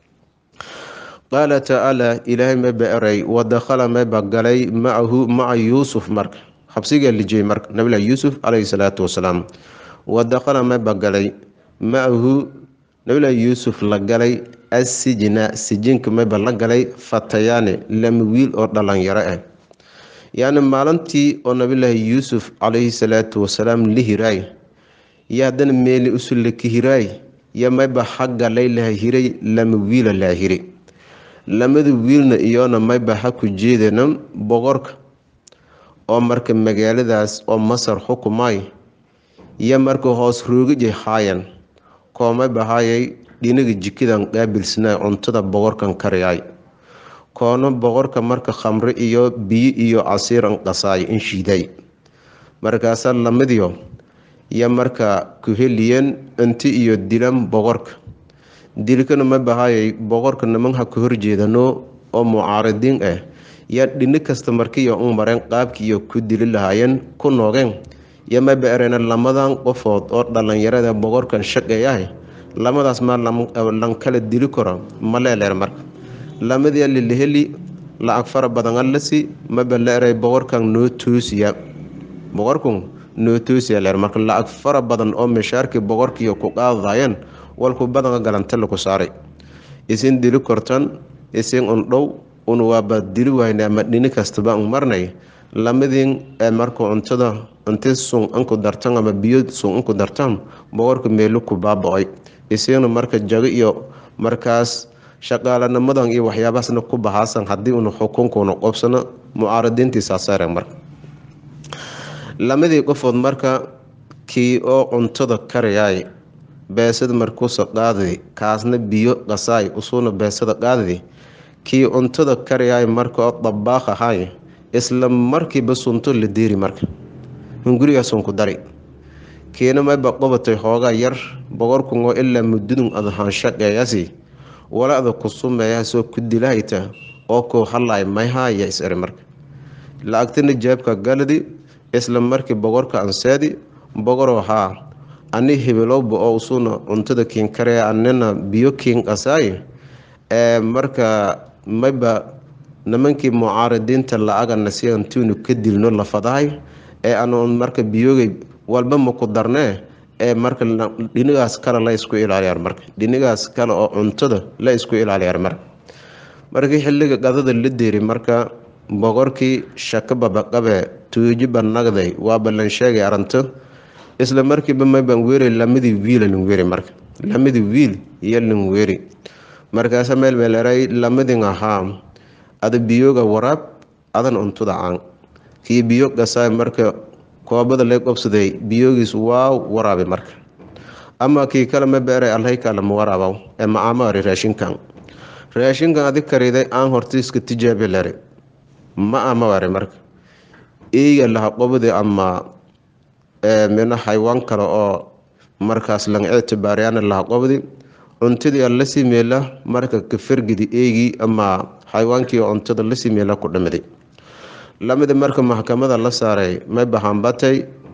qaala tacaala ilaahay ma beeray wadakhala mayba galay macahu maca yuusuf marka xabsigaa lijiyey marka nabilaahi yuusuf calayhi salaatu wasalaam wadakhala mayba galay macahu nabilaahi yuusuf la galay assijna sijinka mayba la galay fatayaane lama wiil oo dhalinyaro ah yacni maalintii oo nabilaahi yuusuf calayhi salaatu wasalaam la hiraay iyo haddana meeli usulla ka hiraay iyo mayba xagga laylaha hiray lama wiila laa hiray lamada wiilna iyoona mayba ha ku jeedana boqorka oo marka magaaladaas oo masar xukumay iyo marka hoos roogijay haayan koo mayba haayay dhinaga jikadan qaabilsanay cuntada boqorkan kariyay koona boqorka marka khamre iyo biyo iyo casiir an qasaay in shiiday markaasa lamadiyo iyo marka ku heliyeen inti iyo dilan boqorka dilkana ma bahayay boqorka nimanha ka horjeedano oo mucaaridiin ah yaa dhini kasta markiiyo u mareen qaabkii iyo ku dili lahaayeen ku noogeen iyo ma beereen lamadan qofood oo dhalinyarada boqorkan shaqeeyahay lamadaas ma lan kala dili karo ma leeleer marka lamadii liliheli lacag fara badan allasi ma baleeray boqorkan noo toosiya boqorkun noo toosiya leer marka lacag fara badan oo mishaarkii boqorkiiyo ku qaadayeen walku badan galanta lagu saaray isin dili kortan isin undhow un waaba dili wayna ama dhini kastaba un marnay lamadin ee marka cuntada intii sun anku dartan ama biyo sun anku dartan boqorka meelu ku baaba'ay isina marka jago iyo markaas shaqaalanimadan iyo waxyaabahaasna ku bahaasan haddii unu xukunkuuna qobsano mucaaradiintiisa saareen marka lamadii qofood marka kii oo cuntada karayay beesada markuusa qaadadi kaasna biyo qasaay usuuna beesada qaadadi kii cuntada karayay marka oo dabaaq ahay isla markiiba sunto la deeri marka hungurigaasun ku dari kiina mayba qobatay hoogaa yar boqorkungoo ilaa muddadun adahaan shaqeeyasi walaada ku sumeeyaa soo ku dilahayta oo kuu halaay mayhaaya is eri marka lacagtina jeebka galadi isla markii boqorka anseedi boqoroo haa ani hebelowba oo usuuna cuntada kiin karaya anina biyo kiin qasaay ee marka mayba nimankii mucaaradiinta lacagana si antuunu ka dilno la fadahay ee aanu marka biyoogay walba ma ku darnee ee marka dhinigaas kale la isku ilaaliyaan marka dhinigaas kale oo cuntada la isku ilaaliyaan marka markii xilliga qadada la deeri marka boqorkii shaka babaqabe tuuji banagday waa ballan sheegay arinto isla markiiba mayban weeri lamadii wiil lan weeri marka lamadii wiil iyo lan weeri markaas meel meeleray lamadii ahaa ada biyoga waraab adan cuntada aan kii biyo qasaay marka koobada leeg obsaday biyogiis waa waraabi marka ama kii kale ma beeray allahay kala ma waraabaw ee ma amaari raashinkan raashinkan adig kariday aan hortiiska tijaabi lare ma amaari marka iiga laha qobada ama ee mina xayawaan kale oo markaas lang ictibaariyaan laha qobadi cuntadii alla simeela marka ka fargidi eegi ama xayawaankii cuntada la simeela ku dhamaday lamada marka maxkamada la saaray may bahanbatay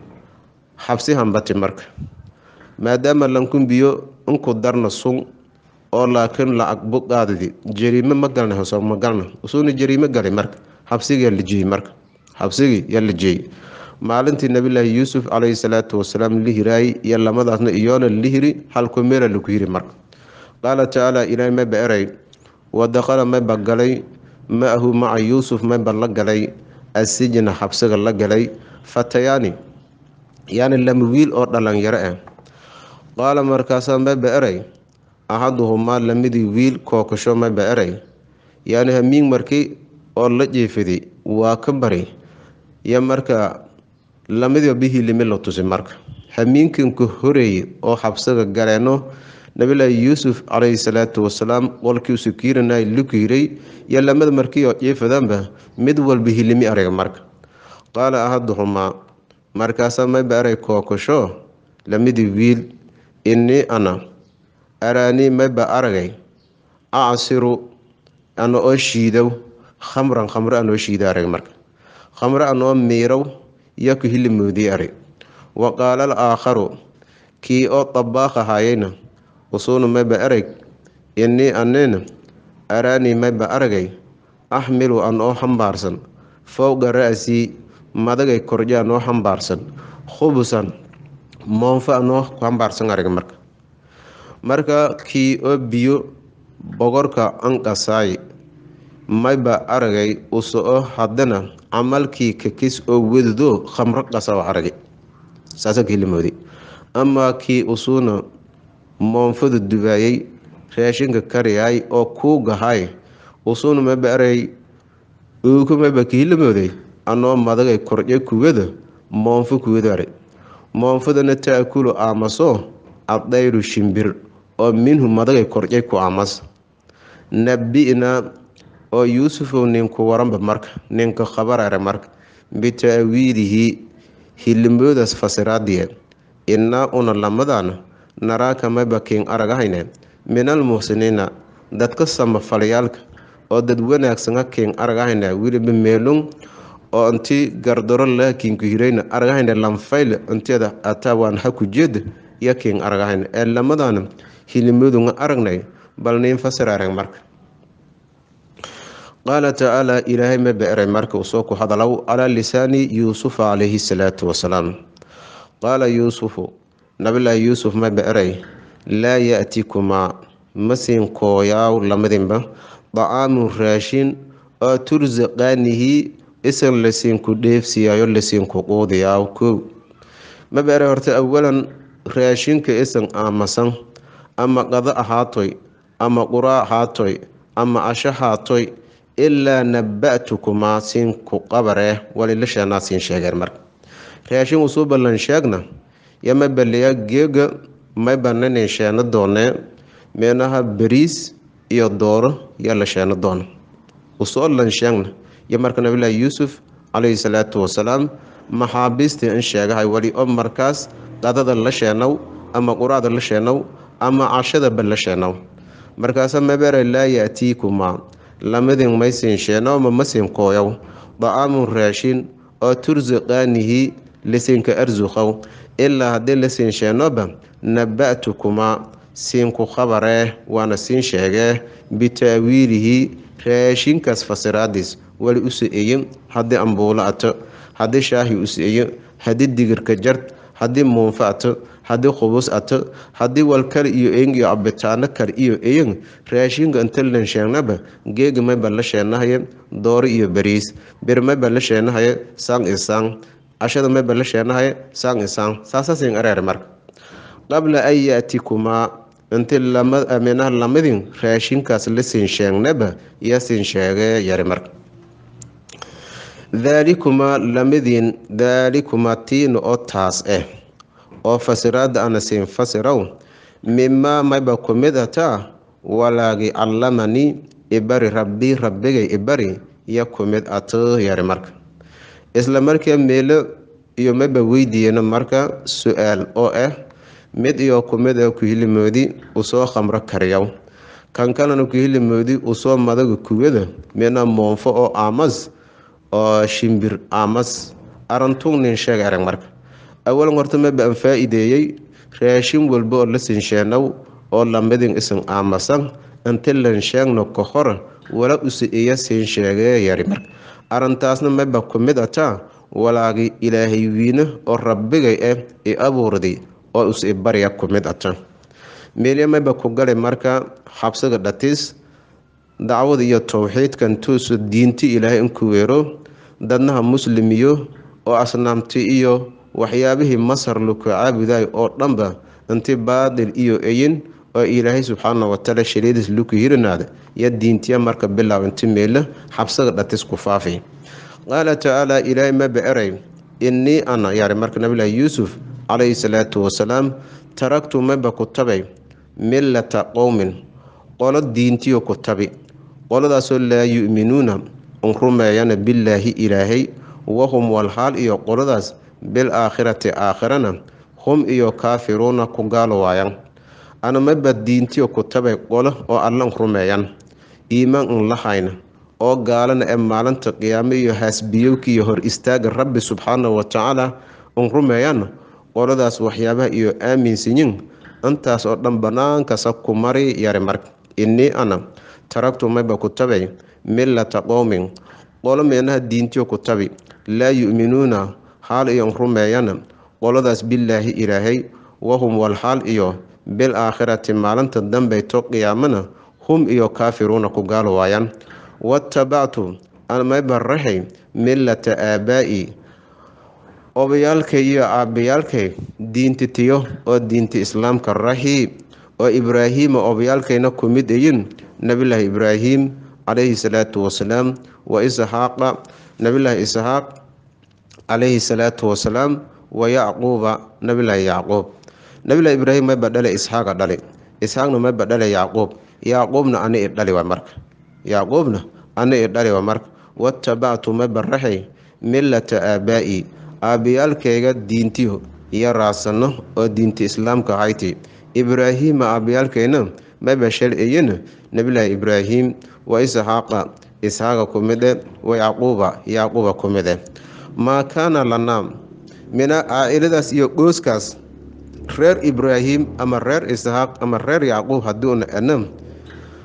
xabsi hanbatay marka maadaama lankun biyo inku darna sun oo laakiin lacag buqaadidi jariime ma galna hoso ma galna usuuna jariime galay marka xabsiga la jiyay marka xabsigi yaa la jiyay maalintii nabilaahi yuusuf calayhi salaatu wasalaam lihiray iyo lamadaasna iyoona lihiri halku meela lagu yiri marka qaala tacaala ilaahay ma ba'aray wadakhala ma bagalay maahu maca yuusuf ma balla galay asijna xabsiga la galay fatayaani yani lama wiil oo dhalinyaro ah qaala markaasaa ma ba'aray ahaduhumaa lamadii wiil kookasho ma ba'aray yani hamiin markii oo la jeefaday waa ka bari iyo marka lamadiiba bihii limi la tusi marka hamiinkanka horeeyey oo xabsiga galeeno nabilaahi yuusuf calayhi salaatu wasalaam qolkiisu kiiranay luku yiray iyo lamada markii oo jeefadaanba mid walba hilimi arag marka qaala ahaduhumaa markaasaa mayba aray kookasho lamadii wiil innii ana araanii mayba aragay acsiru ana oo shiidow khamran khamre anoo shiida arag marka khamre anoo miirow iyo ku hilimoodii arag wa qaala alaakharu kii oo dabaaq ahaayeyna usuuna mayba arag innii anina araanii mayba aragay axmilu anoo xambaarsan fowqa ra'sii madagay korja anoo xambaarsan khubusan moonfo anoo ku xambaarsan arag marka marka kii oo biyo boqorka anqasaay mayba aragay usoo haddana camalkii kakis oo weddo khamro qasa aragay saasa kiilimoodi ama kii usuuna moonfada dubaayay raashinka kariyay oo kuu gahay usuuna mayba aragay uuku mayba kiilimooday anoo madagay korje kuwada moonfo kuwada arag moonfadana taakulu aamaso addayru shimbir oo minhu madagay korjay ku aamas nabi'na oo yuusufow ninku waranba marka ninka khabarare marka bitaawiilihi hilimoodaas fasiraadiye innaa una lamadana naraaka mayba kiin aragahayne minal muhsiniina dadka samafalayaalka oo dad wanaagsan kiin aragahayne wiliba meelun oo intii gardaro laakiinku hirayna aragahayne lanfayle inteeda ataawaan ha ku jeeda iyo kiin aragahayne ee lamadana hilimoodunga aragnay bal niin fasir arag marka qaala tacaala ilaahay ma beeray marka uu soo ku hadalow calaa lisaani yuusufa calayhi salaatu wasalaam qaala yuusufu nabilaahi yuusuf ma beeray laa ya'tikumaa ma siin kooyaaw lamadinba dacaamun raashin oo tursaqaanihi isan lasiinku dheefsiyaayo lasiinku quudiyaaw kow ma beeray horta awalan raashinka isan aamasan ama qado ahaatoy ama quraa ahaatoy ama casho haatoy ilaa naba'tukumaa siinku qabaree walilasheenaa siin sheegeen marka raashin usuu ballan sheegna yama baliya geega may bananin sheeno doonee meenaha bariis iyo dooro yaa la sheeno doona usoo lan sheegna iyo marka nabilaahi yuusuf calayhi salaatu wasalaam maxaabiistii in sheegahay wali oo markaas qadada la sheenow ama quraada la sheenow ama cashadaba la sheenow markaasa mabere laa ya'tiikumaa lamadin maysin sheenow ma masin kooyow dacaamun raashin oo tursaqaanihi lisinka arsuqow ilaa haddii lasiin sheenoba naba'tukumaa siinku khabaree waana siin sheegee bitaawiilihi raashinkaas fasiraadiis wali u si-eeye haddii ambuulo ato haddii shaahi u si-eeye haddii digirka jart haddii muunfa ato haddii khubus ato haddii walkal iyo eeng iyo cabitaano kar iyo eyen raashinka intalan sheegnaba geegi mayba la sheenahaye dooro iyo bariis bir mayba la sheenahaye saang isang cashada mayba la sheenahaye saang isang saasasin areer marka qabla an ya'tikumaa inti minaha lamadin raashinkaas la siin sheegnaba iyo siin sheegee yari marka daalikumaa lamadin daalikumaa tiina oo taas eh oo fasiraada ana siin fasirow mimaa mayba ku mid ataa walaagi callamanii ibari rabbii rabbigay ibari iyo ku mid ato yari marka isla markaa meelo iyo mayba weydiiyena marka su-aal oo ah mid iyo ku mid ah kuhilimoodi usoo khamro kariyow kan kalena kuhilimoodi usoo madaga kuwada mina moonfo oo aamas oo shimbir aamas arantug nin sheeg arag marka awalan horta mayba aan faa-ideeyey raashin walba oo la sinsheenow oo lamadin isan aamasan inti lan sheegno ka hor wala usi iya siin sheegee yari marka arintaasna mayba ku mid ataa walaagi ilaahay wiina oo rabbigay ah i abuurday oo us ibarya ku mid ata meelya mayba ku galay marka xabsiga dhatiis dacwada iyo towxiidkan tuusu diinti ilaahay inku weero dadnaha muslimiyo oo asnaamti iyo waxyaabihii masar laku caabuday oo dhanba inti baadil iyo eyin oo ilaahay subxaana watacaala shariidis laku hirinaada iyo diintiya marka bilow inti meela xabsiga dhatis ku faafay qaala tacaala ilaahay ma beeray innii ana yari marka nabilaahi yuusuf calayhi salaatu wasalaam taragtu mayba ku tabay millata qowmin qolo diintiyo ku tabi qoladaasoo laa yu'minuuna un rumeeyana billaahi ilaahay wahum walhaal iyo qoladaas bil aakhirati aakhirana hum iyo kaafiruuna ku gaalo waayaan ana mayba diintiyo ku tabay qolo oo alla un rumeeyan iimaan un lahayna oo gaalana ee maalinta qiyaame iyo haasbiyowka iyo hor istaaga rabbi subxaana watacaala un rumeeyan qoladaas waxyaabaha iyo aaminsanyin intaas oo dhan bannaankasa ku mari yari marka innii ana taragtu mayba ku tabay millata qowmin qolo meenaha diintiyo ku tabi laa yu'minuuna haal iyo rumeeyana qoladaas billaahi ilaahay wahum walhaal iyo bil aakhirati maalinta dambeyto qiyaamana hum iyo kaafiruuna ku gaalo waayaan watabactu an mayba rahay millata aabaa'i obayaalkay iyo aabayaalkay diinti tiyo oo diinti islaamka rahi oo ibraahiima obayaalkayna ku mid ayin nabilaahi ibraahim calayhi salaatu wasalaam wa isxaaqa nabilaahi isxaaq calayhi salaatu wasalaam wa yacquuba nabilaahi yacquub nabilaahi ibraahim mayba dhale isxaaqa dhali isxaaqna mayba dhale yacquub yacquubna ani i dhali waa marka yacquubna ani i dhali waa marka watabactu mayba raxay millata aabaa'i aabayaalkayga diintiyo iyo raasano oo diinti islaamka ahayti ibraahiima aabayaalkayna mayba shalciyena nabilaahi ibraahim wa isxaaqa isxaaqa ku mide wa yacquuba yacquuba ku mide maa kaana lanaa mina caa'iladaas iyo gooskaas reer ibraahim ama reer isxaaq ama reer yacquub haddii una ana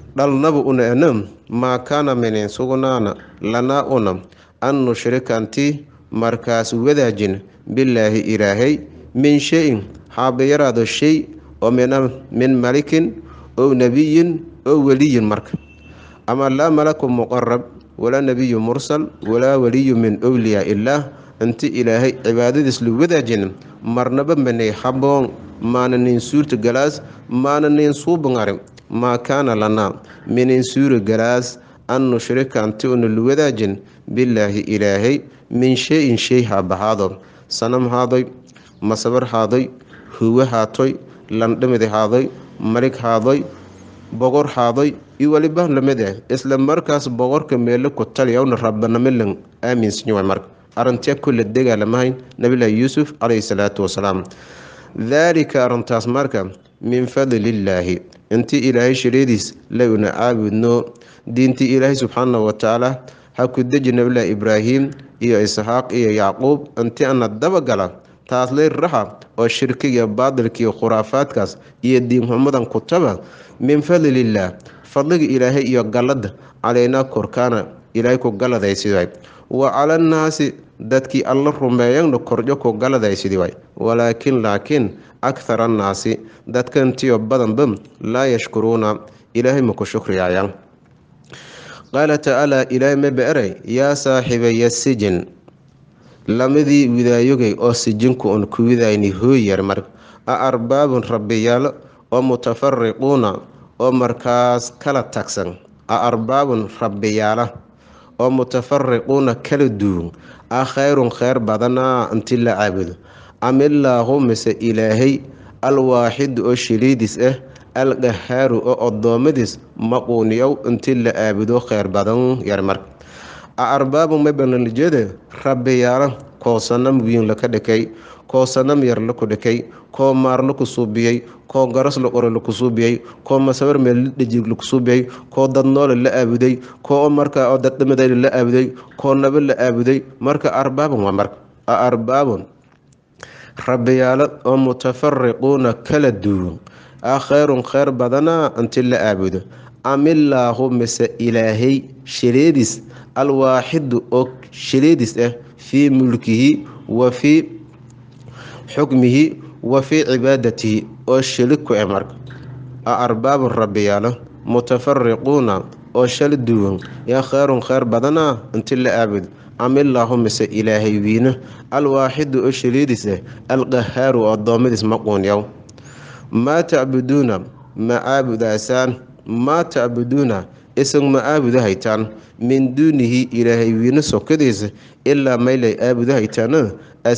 dhalnaba una enam maa kaana minin sugnaana lanaa una an nushrika anti markaas wadaajin bilaahi ilaahay min shay-in haaba shay oo mina min malikin ow nebiyin ow weliyin marka ama laa malaku muqarab walaa nebiyu mursal walaa weliyu min wliyaa illaah inti ilaahay cibaadadiis lu wadaajin marnaba manay haboon maana nin suurta galaas maana nin suubangare maa kaana lanaa minin suura galaas an nushrika anti una lu wadaajin bilaahi ilaahay min shay-in shay haabahaado sanam haadoy masabar haadoy huwe haatoy landhamidi haadoy marig haadoy bogor haadoy iyo waliba lamid ah isla markaas bogorka meelo ku taliyawna rabbanamilan aaminsanyahay marka arintiya kula dagaalamahayn nabilahi yuusuf calayhi salaatu wasalaam daalika arintaas marka min fadlillaahi intii ilaahay shariidiis layuna caabudno diintii ilaahay subxaanahu watacaala ha ku deji nabilahi ibraahim iyo isxaaq iyo yacquub intii ana dabagala taas lay raxa oo shirkiga baadilkiiyo khuraafaadkaas iyo diinxumadan kutaba min fadlillaah fadliga ilaahay iyo galada calaynaa korkaana ilaahay ku galadaysiday wa calannaasi dadkii alla rumeeyana korjo ku galadaysidii waay walaakin laakiin akthar annaasi dadkantiyo badanba laa yashkuruuna ilaahay maku shukriyaayaan qaala tacaala ilaahay maba eray yaa saaxibaya sijin lamadii widaayogay oo sijinku un ku widayni hooyar mar a arbaabun rabbiyaalo oo mutafariquuna oo markaas kala tagsan a arbaabun rabbiyaala oo mutafariquuna kala duwan a khayrun kheyr badanaa inti la caabudo amillaahu mise ilaahay alwaaxidu oo shiliidis ah alqahaaru oo oddoomadiis maquuniyow inti la caabudo kheyr badan yar mar a arbaabu mabanalijeeda rabbiyaala koo sanam wiin laka dhikay koo sanam yar laku dhikay koo maar laku suubiyey koo garas la qoro laku suubiyey koo masawir meel la dhejig laku suubiyey koo dad noole la aabuday koo markaa oo daddhamiday la aabuday koo naba la aabuday marka arbaabun waa marka a arbaabun rabbiyaalo oo mutafariquuna kala duwan a khayrun kheyr badanaa inti la aabudo amillaahu mise ilaahay shaleedis alwaaxidu oo shaleedis ah fii mulkihi wa fii xukmihi wa fii cibaadatihi oo shalik ku ah marka a arbaabun rabbiyaalo mutafariquuna oo shal duwan yaa khayrun kheyr badanaa inti la aabudo amillaahu mise ilaahay wiina alwaaxidu oo shaleedis ah alqahaaru oo addoommadiis maquunyaw maa tacbuduuna ma caabudaasaan maa tacbuduuna isag ma aabuda haytaan min duunihi ilaahay wiina sokadiisa ilaa maylay aabuda haytaana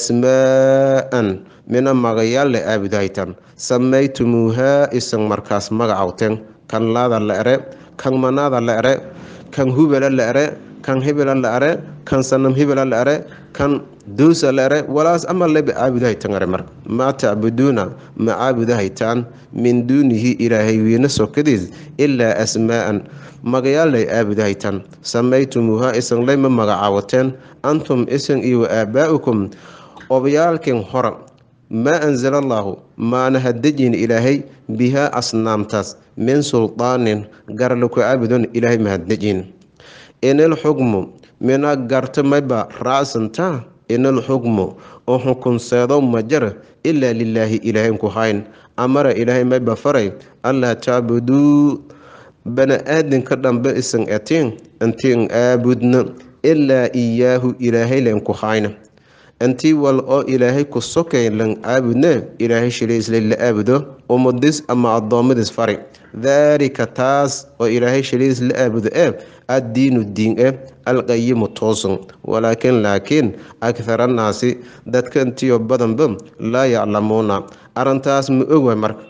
asmaa'an mina magayaal la aabuda haytaan samaytumuuhaa isag markaas magacawteen kan laada la ere kan manaada la ere kan hubala la ere kan hibila la ere kan sanam hibila la ere kan duusa la ere walaas ama leba caabuda haytaan are marka maa tacbuduuna ma caabuda haytaan min duunihi ilaahay wiina sokadiis ilaa asmaa'an magayaal lay aabuda haytaan samaytumuuhaa isan layma magacaawateen antum isan iyo wa aabaa'ukum obayaalkin hora maa anzala allaahu maana hadejin ilaahay bihaa asnaamtaas min sultaanin garlaku caabudon ilaahay mahadejin inal xukmu mina garta mayba raacsantaa inal xukmu oo xukunseedo majar ilaa lilaahi ilaahay ku hayn amara ilaahay mayba faray allaa taabuduu bani aadinka dhambe isan atiin intiin aabudna ilaa iyaahu ilaahay len ku hayna intii wal oo ilaahay ku sokay lan caabudne ilaahay shiliislay la aabudo umudis ama addoomadis fari daalika taas oo ilaahay shiliis la aabudo ee addiinu diin e alqayimu toosan walaakin laakiin akthar annaasi dadka intiyo badanba laa yaclamuuna arintaas ma ogwa marka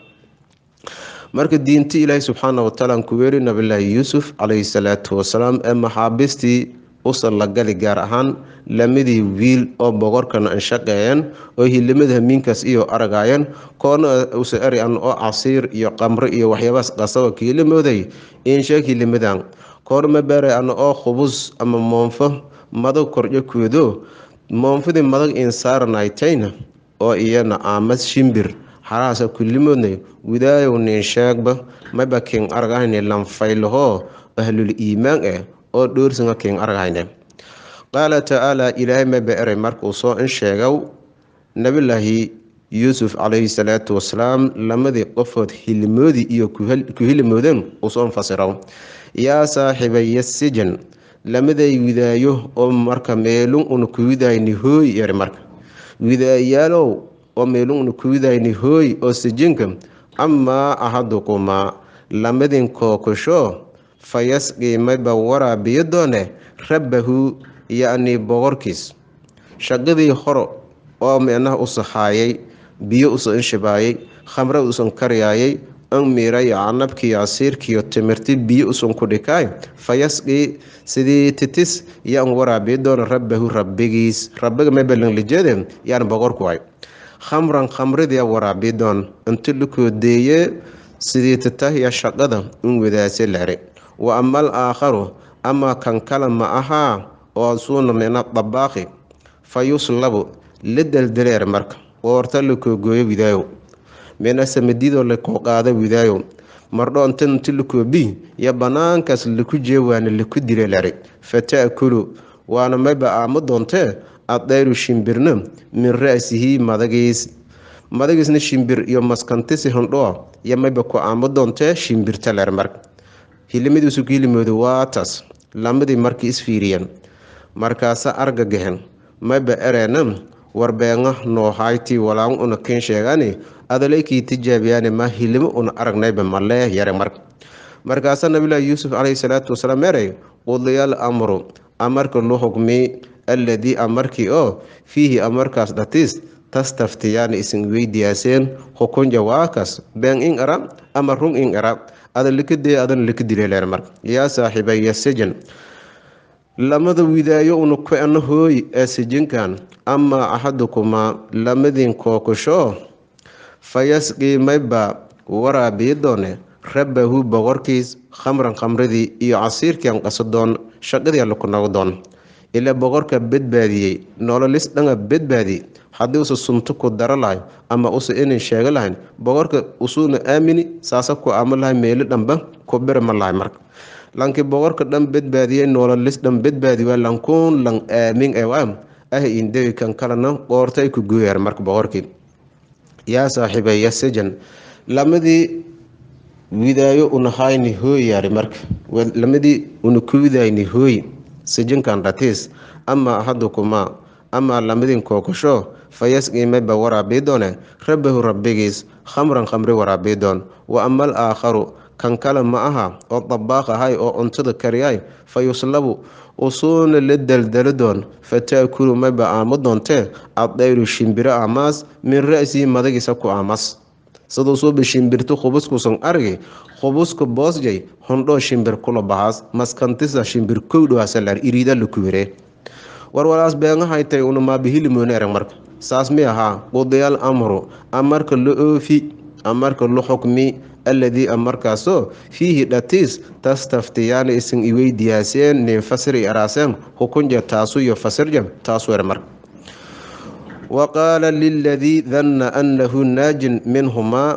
marka diinti ilaahay subxaana watacaala aan ku weeri nabilaahi yuusuf calayhi salaatu wasalaam ee maxaabiistii usan la gali gaar ahaan lamadii wiil oo boqorkana anshaqeeyeen oo hilimada hamiinkaas iyo aragaayeen koona usa eri an oo casiir iyo qamre iyo waxyaabaas qasaba kiilimooday insheeg hilimadan koona ma beeray ana oo khubus ama moonfo madag korjo kuwedo moonfadii madag insaaranaytayna oo iyana aamas shimbir haraasa kulimoodnay widaayow nin sheegba mayba king argahayne lanfaylaho ahlul iimaan ah oo dhoorsinga king argahayne qaala tacaala ilaahay mayba eray markuu soo in sheegow nabilaahi yuusuf calayhi salaatu wasalaam lamadii qofood hilimoodii iyo ku hilimoodeen usoo fasiro yaa saaxibaya sijan lamaday widaayo oo marka meelun una ku widayni hooy yari marka widaayaalow oo meelun una ku widayni hooy oo sijinka amaa ahadukumaa lamadin kookasho fayasqii mayba waraabiyo doone rabbahu yacni boqorkiis shaqadii horo oo micnaha u saxaayay biyo usan inshibaayay khamre usan karyaayay an miiray canabkiiyo casiirkiiyo timirti biyo usan ku dhikaay fayasqii sidii titis yaan waraabiyo doona rabbahu rabbigiis rabbiga maybalanglijeede yaan boqorku ay khamran khamridia waraabiyo doon inti lakoodeeye sidii titahiya shaqada in wadaase lare wa amal aakharu ama kan kale ma ahaa oo suuna mina dabaaqi fa yuslabu la deldeleer marka qoorta la koogooyo widaayo mina samadidoo la koo qaada widaayo mardho inta inti la koobi iyo banaankaas laku jeewaana laku dila lare fataakulu waana mayba aamo doontee addayru shimbirna min ra'sihi madagiis madagiisna shimbir iyo maskantisi hondhoo iyo mayba ku aamo doontee shimbirta lare marka hilimidiisu ku hilimooda waa taas lamadii markii isfiiriyeen markaasa arga gahen mayba ereena warbeenga noohayti walaan una kin sheegani adalaykii tijaabiyaani ma hilimo una aragnayba malee yare marka markaasa nabilahi yuusuf calayhi salaatu wasalaam erey qudiyaal amru amarka loo hugmi alladii amarkii oo fiihi amarkaas dhatiis tastaftiyaani isin weydiyaaseen hukunja waakaas been in ara ama run in ara adan likadee adan likadileeleer marka yaa saaxibaya sijan lamada widaayo una ku ana hooy ee sijinkan ama ahadukumaa lamadin kookasho fayasqii mayba waraabiyo doone rabbahu boqorkiis khamran khamradii iyo casiirkiian qasadoon shaqadii laku nago doon ilaa boqorka badbaadiyey nololis dhanga badbaadi haddii usa sunto ku daro lahay ama usa inan sheego lahayn boqorka usuuna aamini saasa ku aamo lahay meelo dhanba ku biri ma lahay marka lankii boqorka dhan badbaadiyey nololis dhan badbaadi waa lankuun lan aamin ee waa ah indewi kan kalena qoortay ku gooyar marka boqorkii yaa saaxiibaya sijan lamadii widaayo una hayni hooy yaari marka lamadii una ku widayni hooy sijinkan dhatiis ama ahadukumaa ama lamadin kookasho fayasqii mayba waraabii doone rabbahu rabbigiis khamran khamri waraabii doon wa amal aakharu kan kale ma aha oo dabaaq ahay oo cuntada kariyay fa yuslabu usuuna la deldelo doon fataakulu mayba aamo doontee addayru shimbiro aamaas min ra'sii madagiisa ku aamas siduu suuba shimbirtu khubuskuusan argi khubuska boosjay hondhoo shimbir kula bahaas maskantisa shimbir kowdhowasalar iriida la kuwire warwalaas beengahaytay una maabihilimoona erag marka saas mi ahaa qudiyaal amru amarka la oofi amarka la xukmi alladii amarkaasoo fiihi dhatiis tastaftiyaani isin iweydiyaaseen nin fasiri araaseen hukunja taasu iyo fasirja taasu er marka waqaala liladii danna annahu naajin minhumaa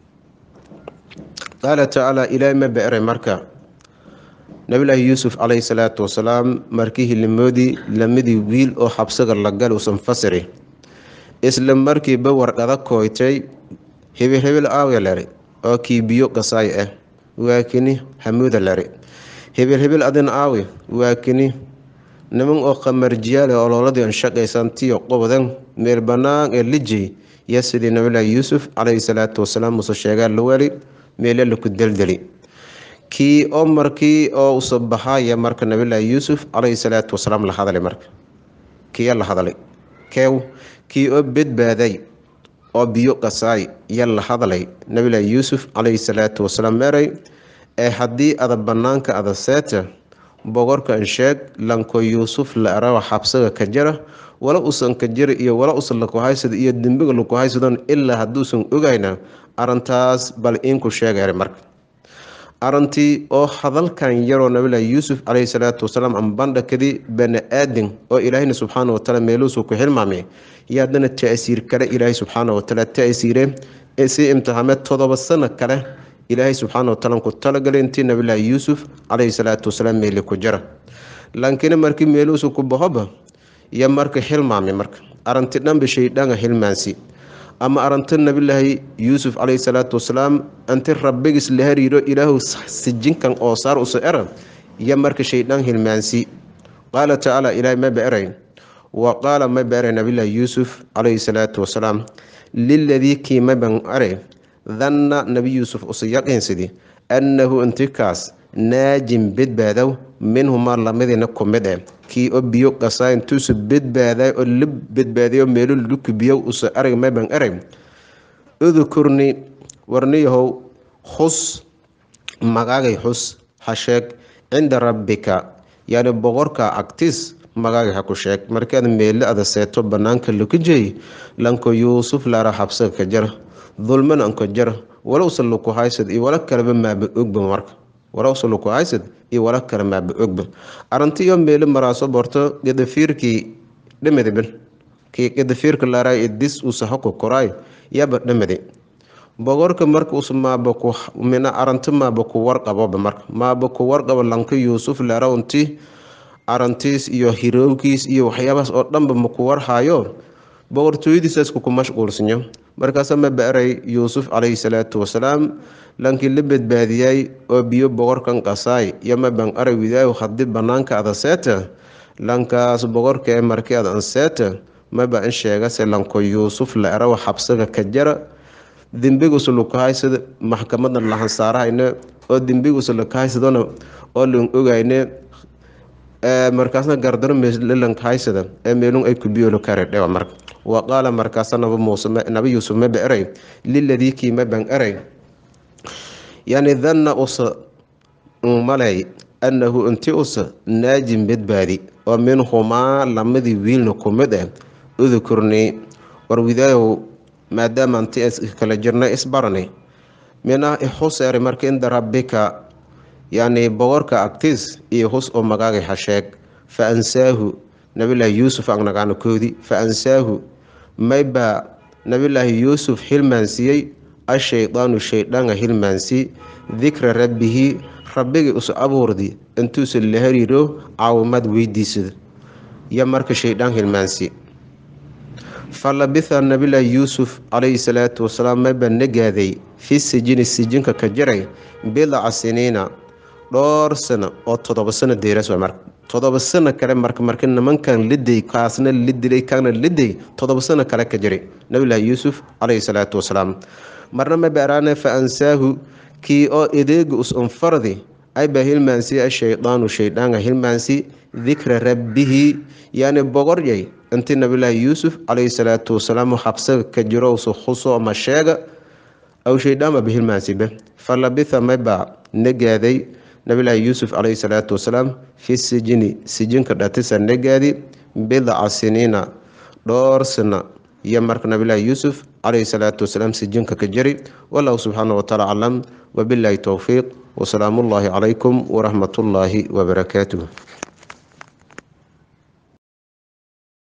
qaala tacaala ilaahay ma beeray marka nabilaahi yuusuf calayhi salaatu wasalaam markii hilimoodii lamadii wiil oo xabsiga la gal usan fasiri isla markiiba warqada kooytay hebel hebel aawiya lari oo kii biyo qasaay ah waa kini hamuuda lari hebel hebel adin aawi waa kini niman oo qamarjiyaale oo looladii an shaqaysantiyo qobadan meel bannaan ee lijay yaa sidii nabilaahi yuusuf calayhi salaatu wasalaam muuse sheegaa la wali meele laku deldeli kii oo markii oo usa baxaaya marka nabilaahi yuusuf calayhi salaatu wasalaam la hadalay marka kiya la hadalay keew kii oo badbaaday oo biyo qasaay ya la hadalay nabilaahi yuusuf calayhi salaatu wasalaam meeray ee haddii ada bannaanka ada seeta boqorka an sheeg lanko yuusuf la arawa xabsiga ka jara wala usan ka jira iyo wala usan laku haysada iyo dembiga laku haysadon ilaa hadduusan ogayna arintaas bal inku sheegayra marka arintii oo hadalkan yaroo nabilaahi yuusuf calayhi salaatu wasalaam ambandhakadii bani aadin oo ilaahayna subxaana watacaala meeluusu ku xilmaamay iyo haddana ta'siir kale ilaahay subxaana watacaala ta'siire سي امتحامات تضرب السنة كله إلهي سبحانه وتعالى قد تلقى انتي نبي الله يوسف عليه الصلاة والسلام ميلي كجرة لكن مركي ميلو سكو بهبه يا مركي حلم عمي مرك أرنتنام بشيطان حلمانسي أما أرنتن نبي الله يوسف عليه الصلاة والسلام أنت ربك سلهري رو إله سجين كان أوصار أسئرة يا مركي شيطان حلمانسي قال تعالى إلهي ما بأرين وقال ما بأرين نبي الله يوسف عليه الصلاة والسلام للذي كي ما بن أرين ظن نبي يوسف أصيق إنسدي أنه انتكاس ناجم بد بادو منهما لمدي نكم مدى كي أبيو قصاين توس بد بادو اللب بد بادو ميلو لك بيو أصيق ما بن أرين اذكرني ورنيه خص مغاغي حس حشاك عند ربك يعني بغورك أكتس مغاغي حكو شاك مركان ميل أذا سيتو بنانك لكجي لانكو يوسف لا حبسك كجره ظلمنا أنكو جره ولو سلوكو هايسد إي ولا كلمة ما بأقب مرك ولو سلوكو هايسد إي ولا كلمة ما بأقب أرنتي يوم ميل مراسو بورتو قد فيركي دمدي بل كي قد فيرك لا راي إدس وسحقو كراي يابا دمدي بغورك مرك وسما بكو من أرنت ما بكو ورقة باب مرك ما بكو ورقة لانكو يوسف لا راونتي أرنتيس إيو هيروكيس إيو حيابس أردن بمكو ورحايو boqortooyadiisaas ku mashquulsanyo markaas ma baaray Yuusuf alayhi salaatu wasalaam lankii la badbaadiyay oo biyo boqorkan qasaay yama ban aray widaayo khadib banaanka adaseeta lankaas boqorka ee markii adan seeta ma ba in sheega se lanko Yuusuf la araw xabsaga ka jara dimbigu suluka haysada maxkamadda la hansaarayna oo dimbigu suluka haysadona oo loo ogayne markaasna gardaro meelan haysada ee meelun ay ku biyo lo kare dhewa marka وقال مركزنا نبي موسى نبي يوسف ما بأري للذي كي ما بن أري يعني ظن أص ملاي أنه أنت أص ناجم بدبادي ومنهما لما ذي ويل نكمده اذكرني ورويده ما دام أنت كلا جرنا إصبرني منا إحوس أري مركين ربك يعني بورك أكتز إحوس أو مجاعي حشاك فأنساه نبي الله يوسف أنا كانوا كودي فأنساه ما يبقى نبي الله يوسف حلمانسي الشيطان الشيطان حلمانسي ذكر ربه ربك أصعبوردي أنتوس اللي هريرو عومد ويديسد يا مرك الشيطان حلمانسي فلبث النبي الله يوسف عليه الصلاة والسلام ما يبقى نجاذي في السجن السجن كجري بضع سنين دور سنة أو تضرب سنة ديرس ومرك تضرب سنة كلام مرك مركنا من كان لدي كاسنا لدي كان لدي تضرب سنة كلام كجري نبي الله يوسف عليه الصلاة والسلام مرة ما بأرانا فأنساه كي أو إديق أس أنفردي أي بهيل منسي الشيطان والشيطان هيل منسي ذكر ربه يعني بغرجي أنت نبي الله يوسف عليه الصلاة والسلام حبسه كجرو وسخصه مشاغ أو شيطان ما بهيل منسي به فلبث ما بع نجاذي نبي الله يوسف عليه الصلاة والسلام في السجن سجن كداتسا نجادي بضع سنين دور سنة يمرك نبي الله يوسف عليه الصلاة والسلام سجن كجري والله سبحانه وتعالى علم وبالله توفيق وسلام الله عليكم ورحمة الله وبركاته.